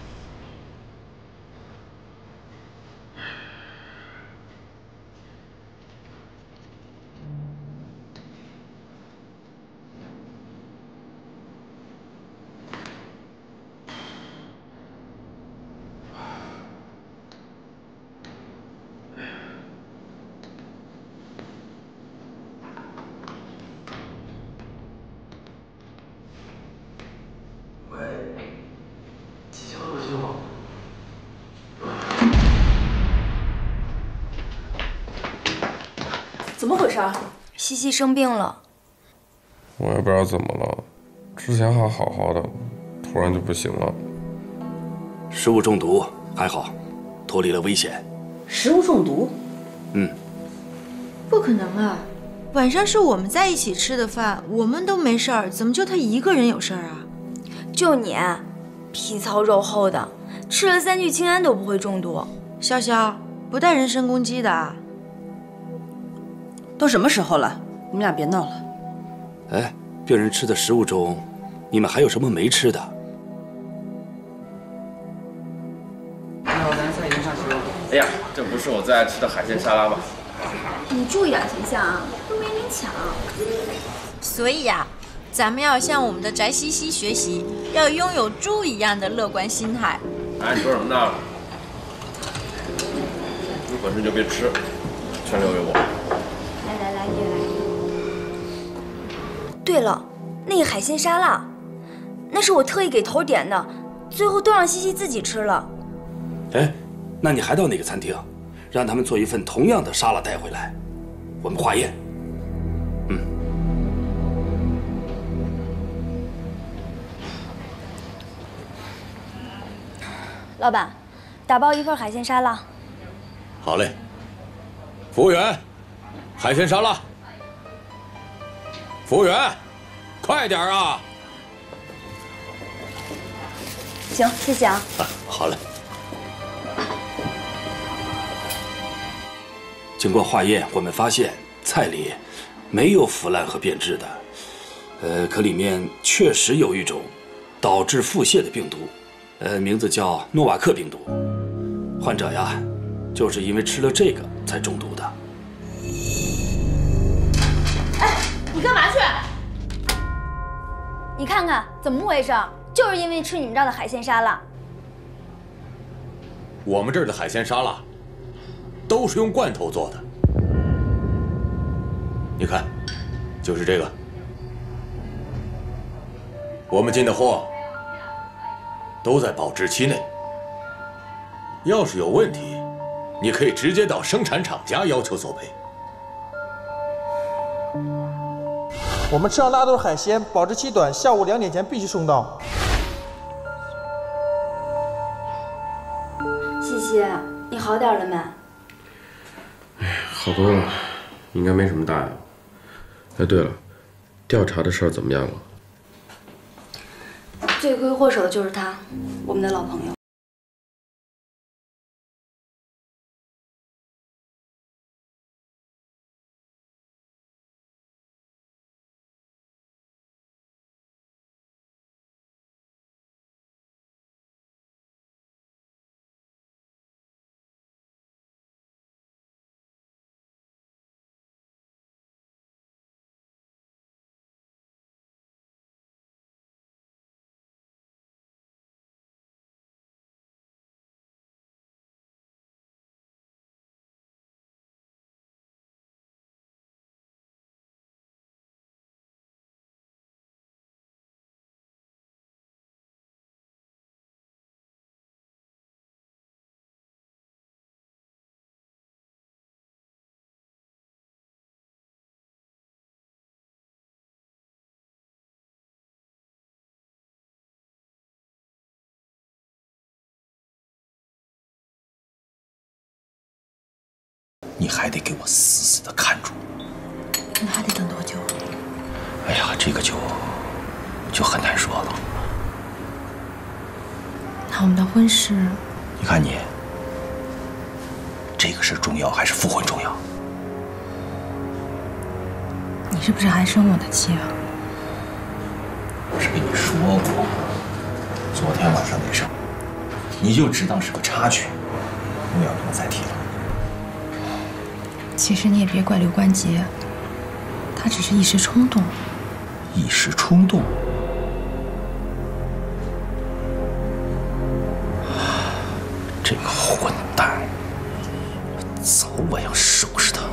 怎么回事？ 西西生病了。 我也不知道怎么了，之前还好好的，突然就不行了。 食物中毒还好，脱离了危险。 食物中毒？ 不可能啊！晚上是我们在一起吃的饭，我们都没事儿，怎么就他一个人有事儿啊？ 就你，皮糙肉厚的，吃了3聚氰胺都不会中毒。 潇潇，不带人身攻击的。 都什么时候了，你们俩别闹了。 哎，病人吃的食物中，你们还有什么没吃的？ 那我咱菜已经上齐了。 哎呀，这不是我最爱吃的海鲜沙拉吗？ 你注意点形象啊，都没人抢。 所以呀，咱们要向我们的翟西西学习，要拥有猪一样的乐观心态。 哎，你说什么呢？有本事就别吃，全留给我。 来，叶来。对了，那个海鲜沙拉，那是我特意给头点的，最后都让西西自己吃了。 哎，那你还到那个餐厅，让他们做一份同样的沙拉带回来，我们化验。 老板，打包1份海鲜沙拉。 好嘞。服务员，海鲜沙拉。服务员，快点啊！ 行，谢谢啊。 好嘞。 经过化验，我们发现菜里没有腐烂和变质的，可里面确实有一种导致腹泻的病毒，名字叫诺瓦克病毒。患者呀，就是因为吃了这个才中毒的。 哎，你干嘛去？你看看怎么回事？就是因为吃你们这儿的海鲜沙拉。 我们这儿的海鲜沙拉都是用罐头做的，你看，就是这个。我们进的货都在保质期内，要是有问题，你可以直接到生产厂家要求索赔。 我们吃上大多海鲜，保质期短，下午2点前必须送到。 西西，你好点了没？ 好多了，应该没什么大碍。哎，对了，调查的事儿怎么样了？ 罪魁祸首的就是他，我们的老朋友。 还得给我死死的看住。 那还得等多久？ 哎呀，这个就很难说了。 那我们的婚事， 你看你，这个事重要还是复婚重要？ 你是不是还生我的气啊？ 不是跟你说过，昨天晚上那事儿，你就只当是个插曲，不要再提了。 其实你也别怪刘关杰，他只是一时冲动。 一时冲动？这个混蛋，早晚要收拾他。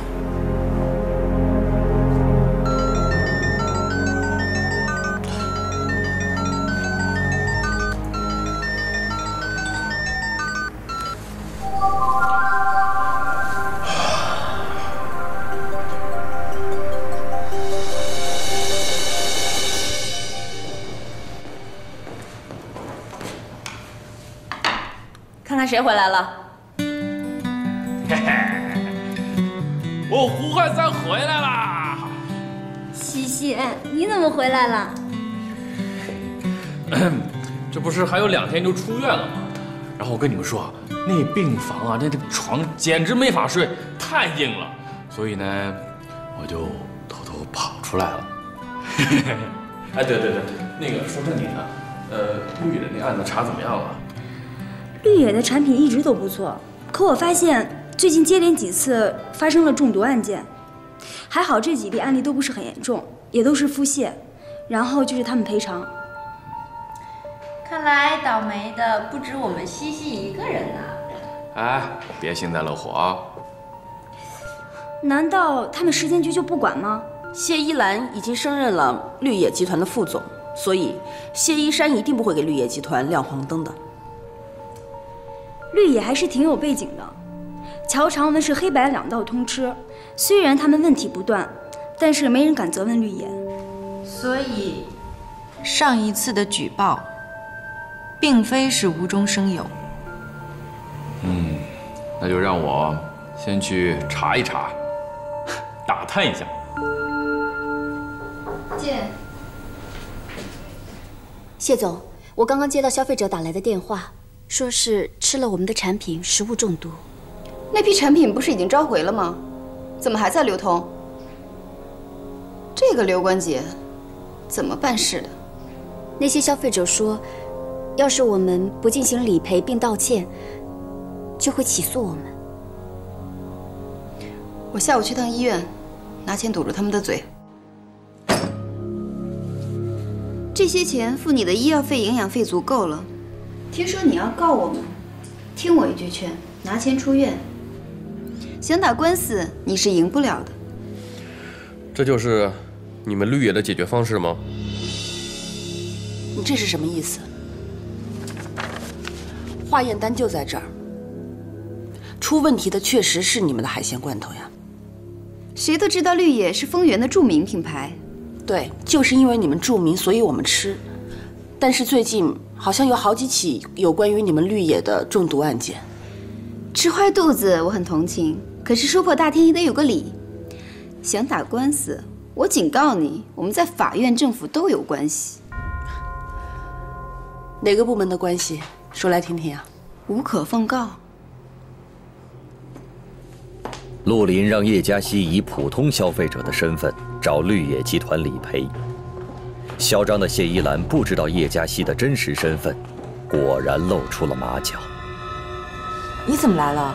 看看谁回来了。 嘿嘿，胡汉三回来啦！ 西西，你怎么回来了？ 这不是还有2天就出院了吗？然后我跟你们说啊，那病房啊，那床简直没法睡，太硬了。所以呢，我就偷偷跑出来了。哎，对，那个说正经的，绿野的那案子查怎么样了？ 绿野的产品一直都不错，可我发现最近接连几次发生了中毒案件，还好这几例案例都不是很严重，也都是腹泻，然后就是他们赔偿。 看来倒霉的不止我们西西一个人呐。 哎，别幸灾乐祸啊！ 难道他们时间局就不管吗？ 谢依兰已经升任了绿野集团的副总，所以谢依山一定不会给绿野集团亮黄灯的。 绿野还是挺有背景的，乔长文是黑白2道通吃，虽然他们问题不断，但是没人敢责问绿野。 所以，上一次的举报，并非是无中生有。 那就让我先去查一查，打探一下。 见。 谢总，我刚刚接到消费者打来的电话，说是吃了我们的产品，食物中毒。 那批产品不是已经召回了吗？怎么还在流通？这个刘关杰怎么办事的？ 那些消费者说，要是我们不进行理赔并道歉，就会起诉我们。 我下午去趟医院，拿钱堵住他们的嘴。这些钱付你的医药费、营养费足够了。听说你要告我们，听我一句劝，拿钱出院。想打官司，你是赢不了的。 这就是你们绿野的解决方式吗？ 你这是什么意思？化验单就在这儿，出问题的确实是你们的海鲜罐头呀。 谁都知道绿野是丰源的著名品牌。 对，就是因为你们著名，所以我们吃。但是最近好像有好几起有关于你们绿野的中毒案件。 吃坏肚子我很同情，可是说破大天也得有个理。想打官司，我警告你，我们在法院、政府都有关系。 哪个部门的关系？说来听听啊。 无可奉告。 陆林让叶嘉熙以普通消费者的身份找绿野集团理赔。嚣张的谢依兰不知道叶嘉熙的真实身份，果然露出了马脚。 你怎么来了？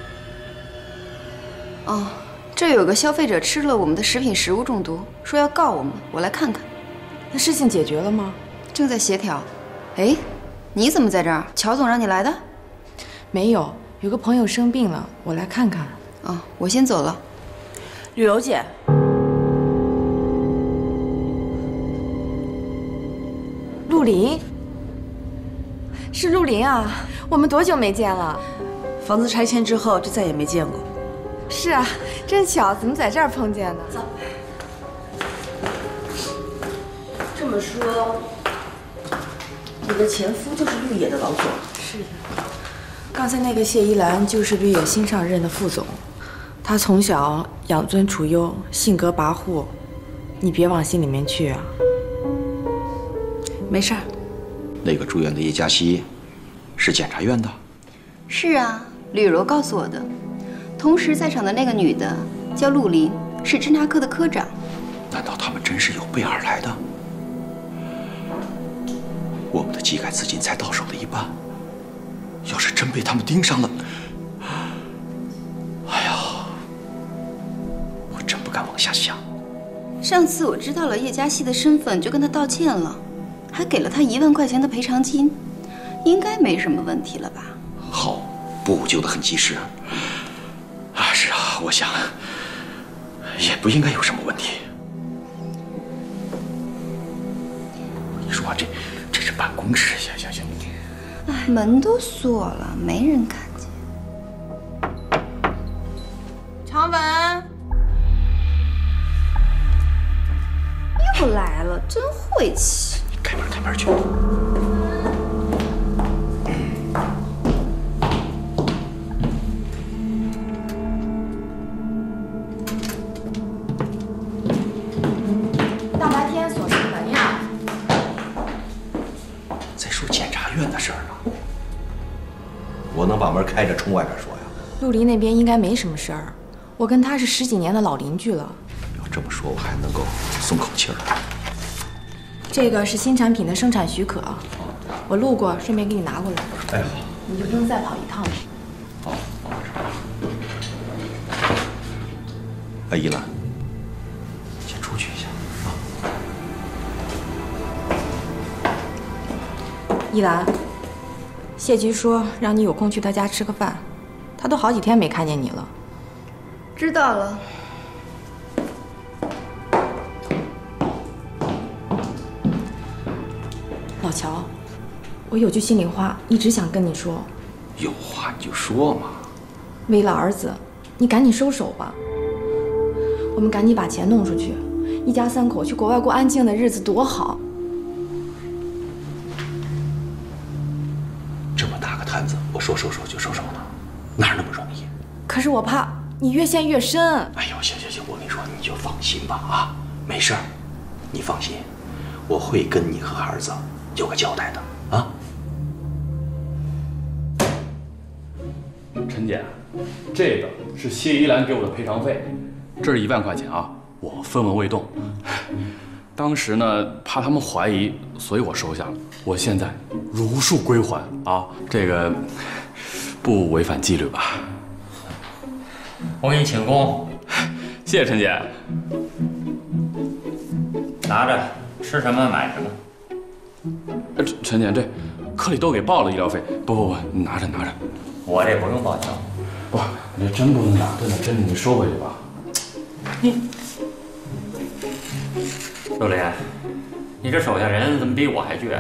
哦，这有个消费者吃了我们的食品食物中毒，说要告我们，我来看看。 那事情解决了吗？ 正在协调。哎，你怎么在这儿？乔总让你来的？ 没有，有个朋友生病了，我来看看。 哦，我先走了。 吕柔姐， 陆林，是陆林啊！我们多久没见了？ 房子拆迁之后就再也没见过。 是啊，真巧，怎么在这儿碰见呢？ 走。这么说，你的前夫就是绿野的老总？ 是的。刚才那个谢依兰就是绿野新上任的副总， 他从小养尊处优，性格跋扈，你别往心里面去啊。 没事儿。那个住院的叶嘉熙，是检察院的。 是啊，吕柔告诉我的。同时在场的那个女的叫陆林，是侦查科的科长。 难道他们真是有备而来的？我们的技改资金才到手的一半，要是真被他们盯上了，哎呀，我真不敢往下想。 上次我知道了叶嘉熙的身份，就跟他道歉了，还给了他1万块钱的赔偿金，应该没什么问题了吧？ 好，补救得很及时。啊，是啊，我想也不应该有什么问题。你说这是办公室，行。 哎，门都锁了，没人看见。 常文又来了，真晦气。 开门去。 大白天锁什么门呀？ 在说检察院的事儿呢。我能把门开着冲外边说呀？ 陆离那边应该没什么事儿，我跟他是10几年的老邻居了。 要这么说，我还能够松口气儿。 这个是新产品的生产许可，我路过，顺便给你拿过来。 哎，好， 你就不用再跑一趟了。 好。哎，依兰，先出去一下啊。 依兰，谢局说让你有空去他家吃个饭，他都好几天没看见你了。 知道了。 老乔，我有句心里话，一直想跟你说。 有话你就说嘛。 为了儿子，你赶紧收手吧。我们赶紧把钱弄出去，一家3口去国外过安静的日子多好。 这么大个摊子，我说收手就收手呢，哪那么容易？ 可是我怕你越陷越深。 哎呦，行，我跟你说，你就放心吧啊，没事儿，你放心，我会跟你和儿子有个交代的啊。 陈姐，这个是谢依兰给我的赔偿费，这是1万块钱啊，我分文未动。当时呢，怕他们怀疑，所以我收下了。我现在如数归还啊，这个不违反纪律吧？ 我给你请功， 谢谢陈姐。 拿着，吃什么买什么。 陈姐，这科里都给报了医疗费。不，你拿着。 我这不用报销。 不，你这真不能拿，真的，你收回去吧。 陆林，你这手下人怎么比我还倔？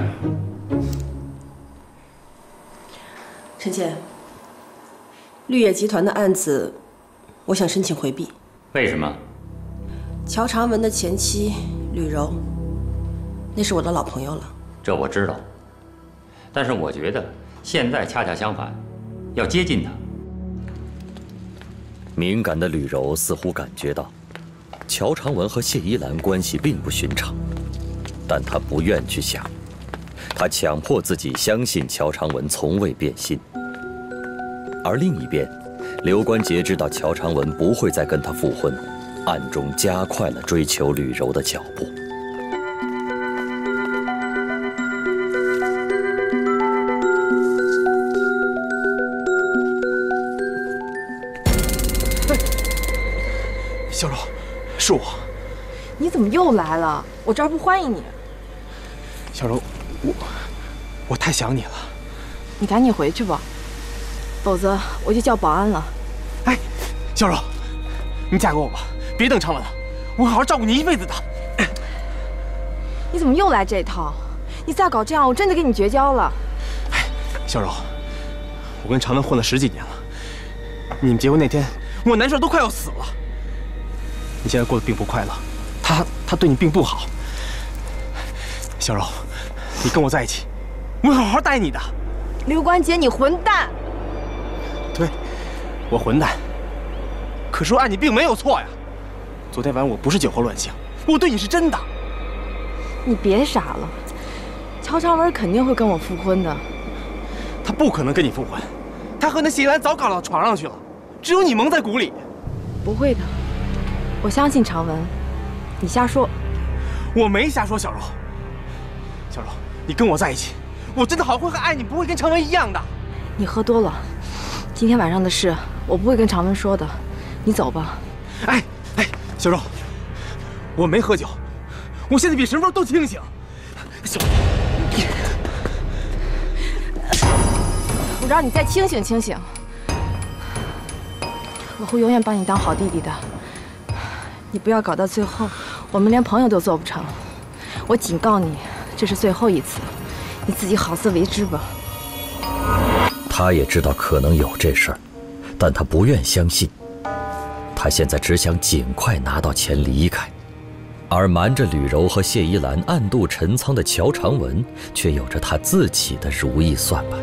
陈姐，绿野集团的案子，我想申请回避。 为什么？ 乔长文的前妻吕柔，那是我的老朋友了。 这我知道，但是我觉得现在恰恰相反，要接近他。 敏感的吕柔似乎感觉到，乔长文和谢依兰关系并不寻常，但她不愿去想，她强迫自己相信乔长文从未变心。而另一边，刘关杰知道乔长文不会再跟他复婚，暗中加快了追求吕柔的脚步。 小柔，是我。 你怎么又来了？我这儿不欢迎你。 小柔，我太想你了。 你赶紧回去吧，否则我就叫保安了。 哎，小柔，你嫁给我吧，别等长文了，我会好好照顾你一辈子的。 你怎么又来这套？你再搞这样，我真的跟你绝交了。 哎，小柔，我跟长文混了10几年了，你们结婚那天，我难受都快要死了。你现在过得并不快乐，他对你并不好。小柔，你跟我在一起，我会好好待你的。 刘关杰，你混蛋！ 对，我混蛋， 可是我爱你并没有错呀。昨天晚上我不是酒后乱性，我对你是真的。 你别傻了，乔长文肯定会跟我复婚的。 他不可能跟你复婚，他和那谢依兰早搞到床上去了，只有你蒙在鼓里。 不会的，我相信长文，你瞎说。 我没瞎说，小柔。小柔，你跟我在一起，我真的好会爱你，不会跟长文一样的。 你喝多了，今天晚上的事我不会跟长文说的，你走吧。 哎，小柔，我没喝酒，我现在比什么时候都清醒。小柔， 我让你再清醒清醒，我会永远把你当好弟弟的。你不要搞到最后，我们连朋友都做不成。我警告你，这是最后一次，你自己好自为之吧。 他也知道可能有这事儿，但他不愿相信。他现在只想尽快拿到钱离开，而瞒着吕柔和谢依兰暗度陈仓的乔长文，却有着他自己的如意算盘。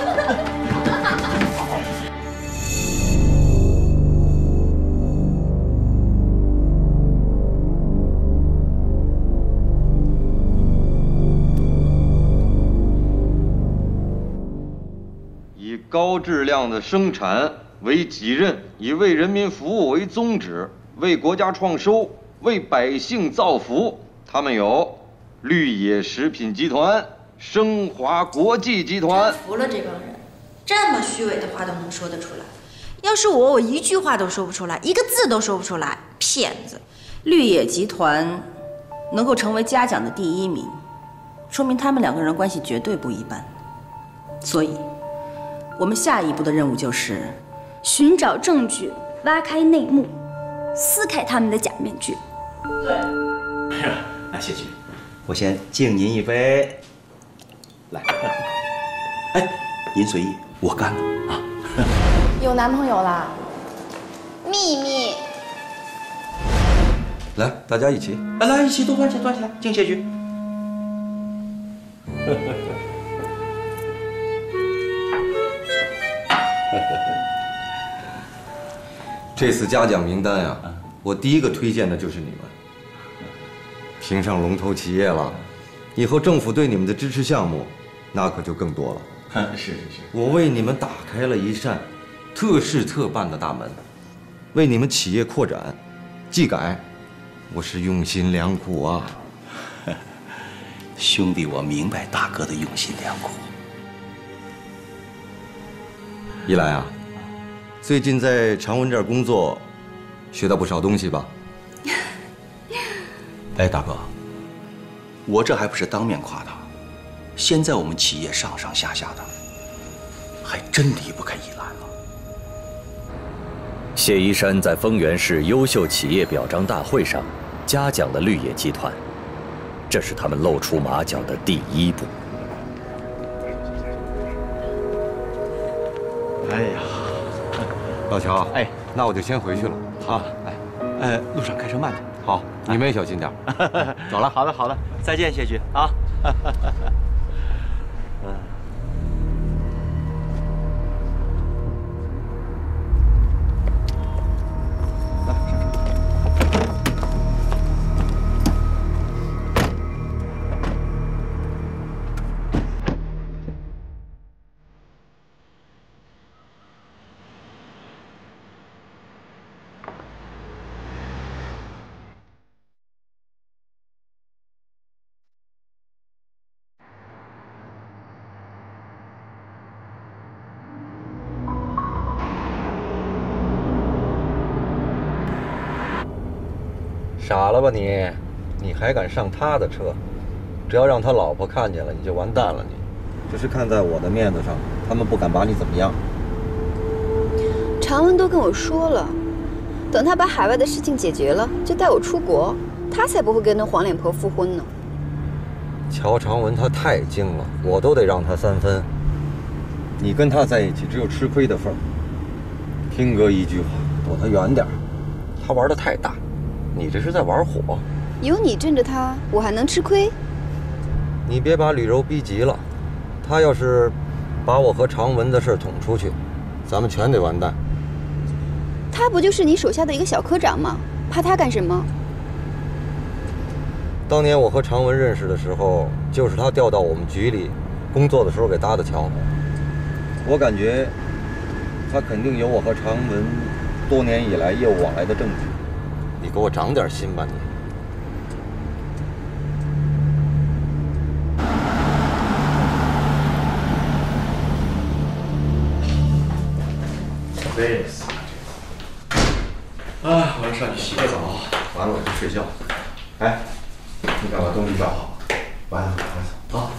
以高质量的生产为己任，以为人民服务为宗旨，为国家创收，为百姓造福。他们有绿野食品集团、升华国际集团。 真服了这帮人，这么虚伪的话都能说得出来。要是我一句话都说不出来，一个字都说不出来，骗子！绿野集团能够成为嘉奖的第1名，说明他们2个人关系绝对不一般。所以，我们下一步的任务就是寻找证据，挖开内幕，撕开他们的假面具。 对。 哎呀，来谢局，我先敬您一杯。来，哎，您随意，我干了啊。 有男朋友啦？ 秘密。 来，大家一起， 来一起都端起来，敬谢局。 这次嘉奖名单呀，我第一个推荐的就是你们，评上龙头企业了，以后政府对你们的支持项目，那可就更多了。 是， 我为你们打开了一扇特事特办的大门，为你们企业扩展、技改，我是用心良苦啊。 兄弟，我明白大哥的用心良苦。 一来啊，最近在长文这儿工作，学到不少东西吧？ 哎，大哥，我这还不是当面夸他，现在我们企业上上下下的，还真离不开依兰了。 谢依山在丰原市优秀企业表彰大会上嘉奖了绿野集团，这是他们露出马脚的第1步。 哎呀，老乔，哎，那我就先回去了。好， 路上开车慢点。 好，你们也小心点。走了。 好的，再见，谢局啊。 傻了吧你？你还敢上他的车？只要让他老婆看见了，你就完蛋了你。这是看在我的面子上，他们不敢把你怎么样。 长文都跟我说了，等他把海外的事情解决了，就带我出国，他才不会跟那黄脸婆复婚呢。 乔长文他太精了，我都得让他3分。你跟他在一起只有吃亏的份儿。听哥一句话，躲他远点儿。他玩的太大，你这是在玩火。 有你镇着他，我还能吃亏？ 你别把吕柔逼急了，他要是把我和长文的事捅出去，咱们全得完蛋。 他不就是你手下的一个小科长吗？怕他干什么？ 当年我和常文认识的时候，就是他调到我们局里工作的时候给搭的桥。我感觉他肯定有我和常文多年以来业务往来的证据。你给我长点心吧你。 累死了这个！啊，我要上去洗个澡，完了我就睡觉。哎，你赶把东西找好，完了赶快走啊！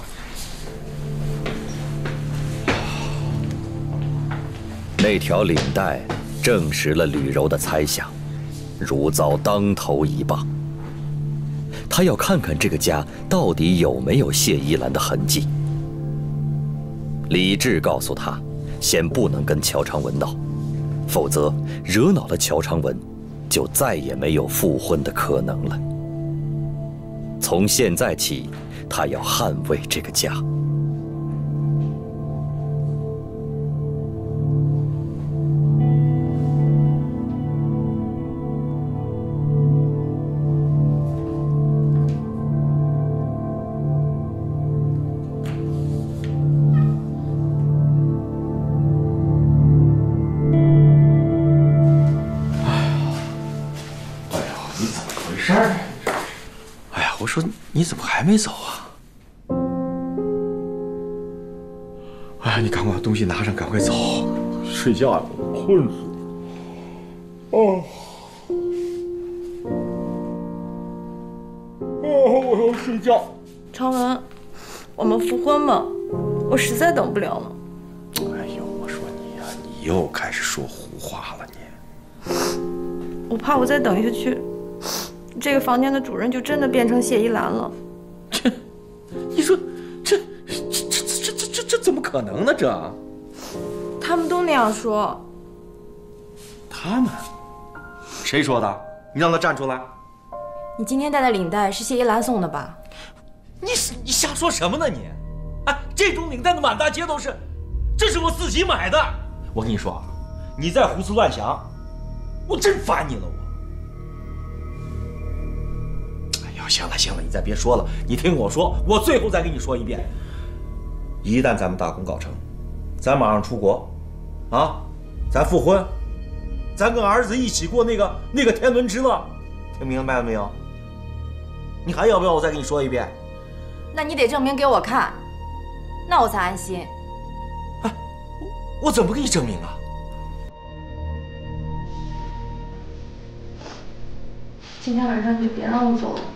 那条领带证实了吕柔的猜想，如遭当头一棒。他要看看这个家到底有没有谢依兰的痕迹。理智告诉他，先不能跟乔长文闹。否则，惹恼了乔长文，就再也没有复婚的可能了。从现在起，他要捍卫这个家。 你怎么还没走啊？哎呀，你赶快把东西拿上，赶快走，睡觉啊，困死了。哦，我要睡觉。 常文，我们复婚吧，我实在等不了了。 哎呦，我说你呀，你又开始说胡话了你。 我怕我再等下去，这个房间的主人就真的变成谢依兰了。 你说这怎么可能呢？这他们都那样说。 他们？谁说的？你让他站出来。 你今天戴的领带是谢依兰送的吧？ 你瞎说什么呢你？哎，这种领带的满大街都是，这是我自己买的。我跟你说啊，你再胡思乱想，我真烦你了我。行了行了，你再别说了，你听我说，我最后再跟你说一遍。一旦咱们大功告成，咱马上出国，啊，咱复婚，咱跟儿子一起过那个天伦之乐，听明白了没有？你还要不要我再跟你说一遍？ 那你得证明给我看，那我才安心。 哎，我怎么给你证明啊？ 今天晚上你就别让我走了。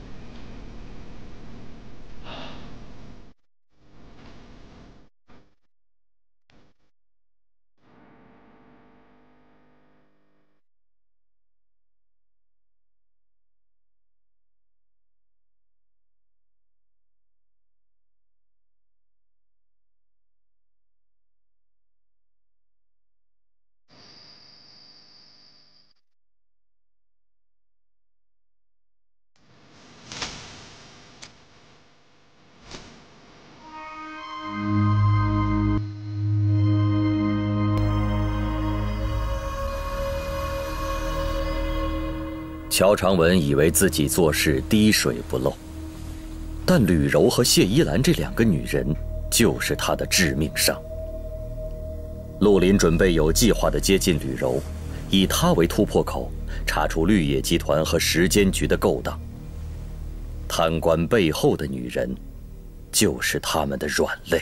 乔长文以为自己做事滴水不漏，但吕柔和谢依兰这两个女人就是他的致命伤。陆林准备有计划地接近吕柔，以她为突破口，查出绿野集团和时间局的勾当。贪官背后的女人，就是他们的软肋。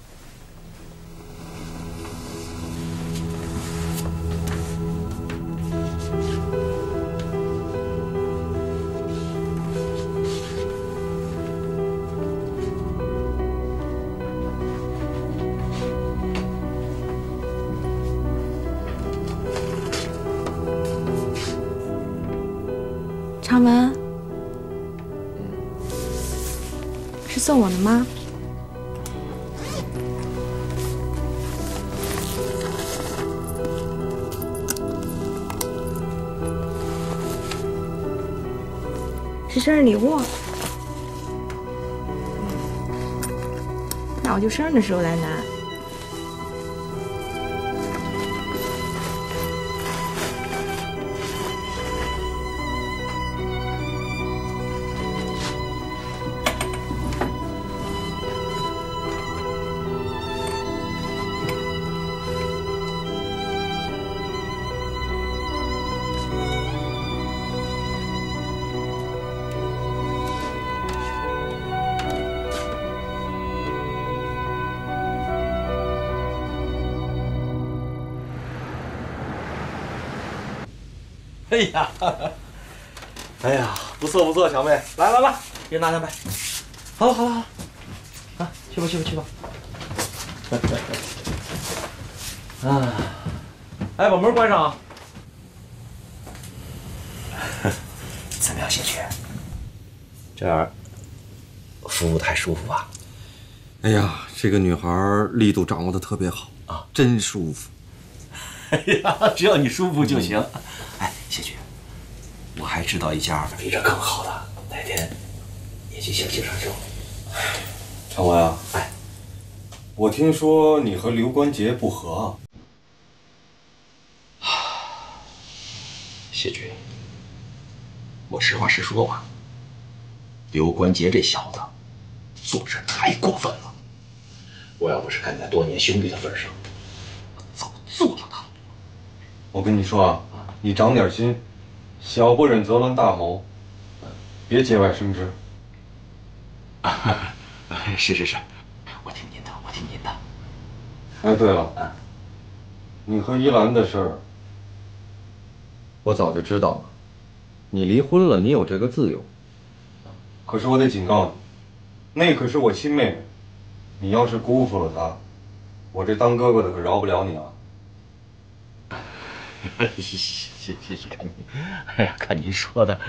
长文，是送我的吗？是生日礼物。那我就生日的时候来拿。 哎呀，哎呀，不错不错，小妹，来来来，给你拿两杯。好了好了好了，啊，去吧去吧去吧。啊，哎，把门关上啊。 怎么样，谢绝？这儿服务太舒服吧？ 哎呀，这个女孩力度掌握的特别好啊，真舒服。 哎呀，只要你舒服就行。哎，谢绝，我还知道一家比这更好的，哪天你去请介绍酒。 长文啊，哎，我听说你和刘关杰不和。 谢绝，我实话实说吧，刘关杰这小子做事太过分了。我要不是看在多年兄弟的份上，我早做了他。 我跟你说啊，你长点心，小不忍则乱大谋，别节外生枝。 是是是，我听您的，我听您的。 哎，对了，你和依兰的事儿，我早就知道了。你离婚了，你有这个自由。可是我得警告你，那可是我亲妹妹，你要是辜负了她，我这当哥哥的可饶不了你啊！ 看您，哎呀，看您说的，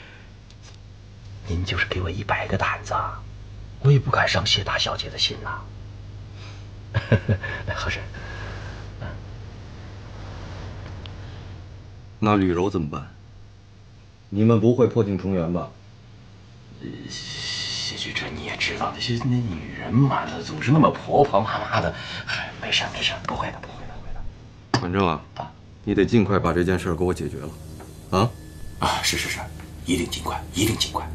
您就是给我100个胆子，我也不敢伤谢大小姐的心呐。来，和珅， 那吕柔怎么办？你们不会破镜重圆吧？ 谢局这你也知道，那女人嘛，她总是那么婆婆妈妈的。哎，没事没事，不会的不会的不会的。 反正啊，你得尽快把这件事给我解决了。啊？ 啊，是是是，一定尽快，一定尽快。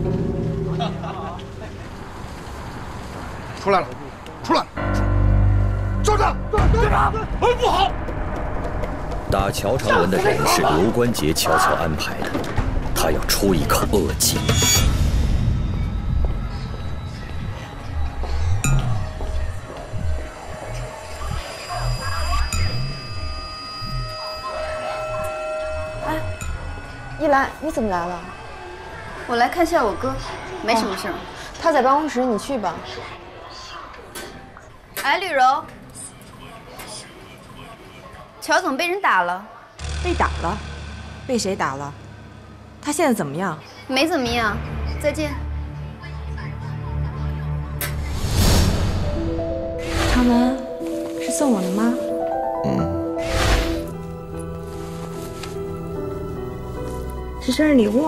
出来了，出来了！站着！队长，不好！ 打乔长文的人是刘关杰悄悄安排的，他要出一口恶气。 哎，依兰，你怎么来了？ 我来看一下我哥，没什么事儿。 他在办公室，你去吧。 哎，吕柔，乔总被人打了。 被打了？被谁打了？他现在怎么样？ 没怎么样。再见。 长文，是送我的吗？是生日礼物。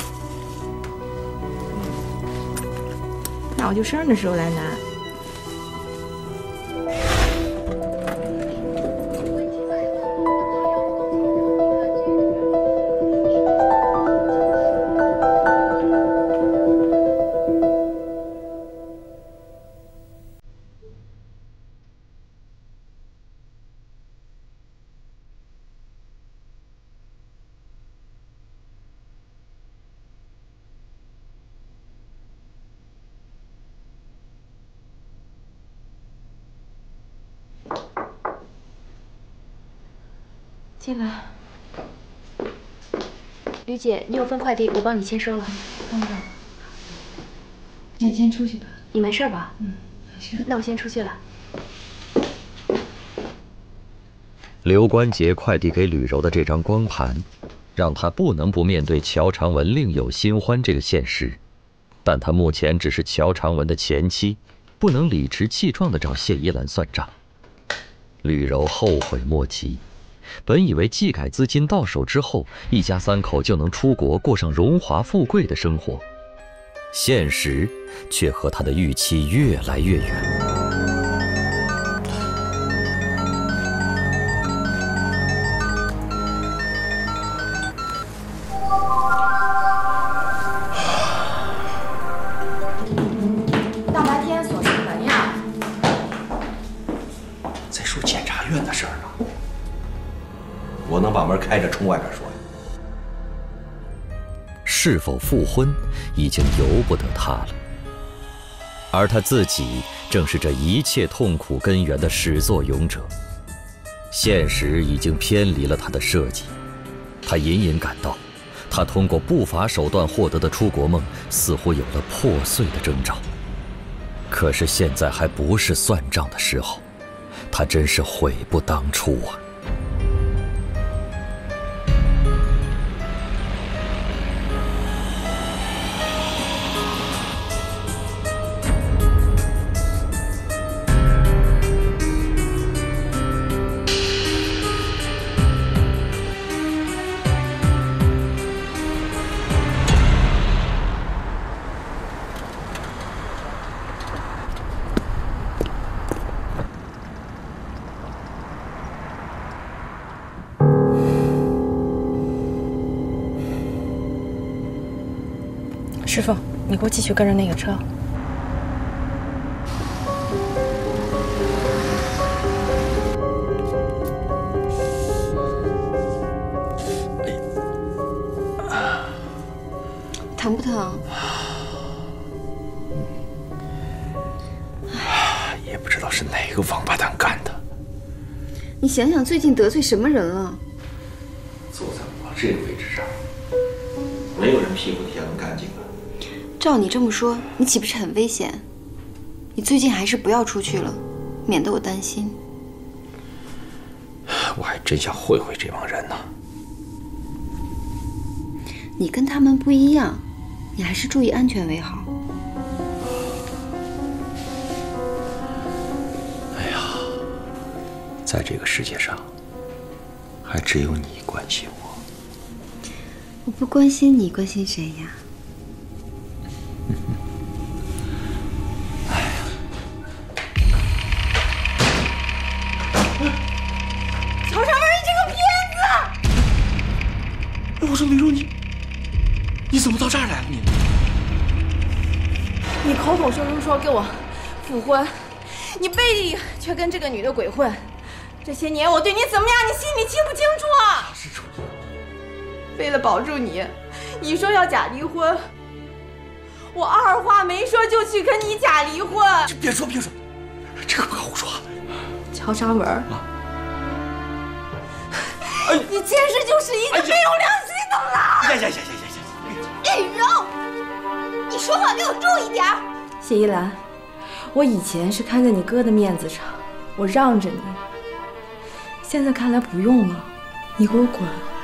那我就生日的时候来拿。 进来，吕姐，你有份快递，我帮你签收了。等等，你先出去吧。你没事吧？没事。那我先出去了。 刘关杰快递给吕柔的这张光盘，让他不能不面对乔长文另有新欢这个现实。但他目前只是乔长文的前妻，不能理直气壮地找谢依兰算账。吕柔后悔莫及。本以为技改资金到手之后，一家3口就能出国过上荣华富贵的生活，现实却和他的预期越来越远。 大白天锁什么门呀？ 在说检察院的事儿呢。我能把门开着冲外边说呀？ 是否复婚，已经由不得他了。而他自己正是这一切痛苦根源的始作俑者。现实已经偏离了他的设计， 他隐隐感到，他通过不法手段获得的出国梦似乎有了破碎的征兆。可是现在还不是算账的时候，他真是悔不当初啊！ 师傅，你给我继续跟着那个车。 疼不疼？ 也不知道是哪个王八蛋干的。 你想想，最近得罪什么人了？ 坐在我这个位置上，没有人屁股底下能干净的。 照你这么说，你岂不是很危险？你最近还是不要出去了，免得我担心。 我还真想会会这帮人呢。 你跟他们不一样，你还是注意安全为好。 哎呀，在这个世界上，还只有你关心我。 我不关心你，关心谁呀？ 乔长文，你这个骗子！我说李茹，你怎么到这儿来了？ 你口口声声说跟我复婚，你背地却跟这个女的鬼混。这些年我对你怎么样，你心里清不清楚啊？ 是楚。 为了保住你，你说要假离婚，我二话没说就去跟你假离婚。 别说，这个不可胡说。 乔长文，你简直就是一个没有良心的狼！ 呀！ 李荣，你说话给我注意点儿。 谢依兰，我以前是看在你哥的面子上，我让着你。现在看来不用了，你给我滚！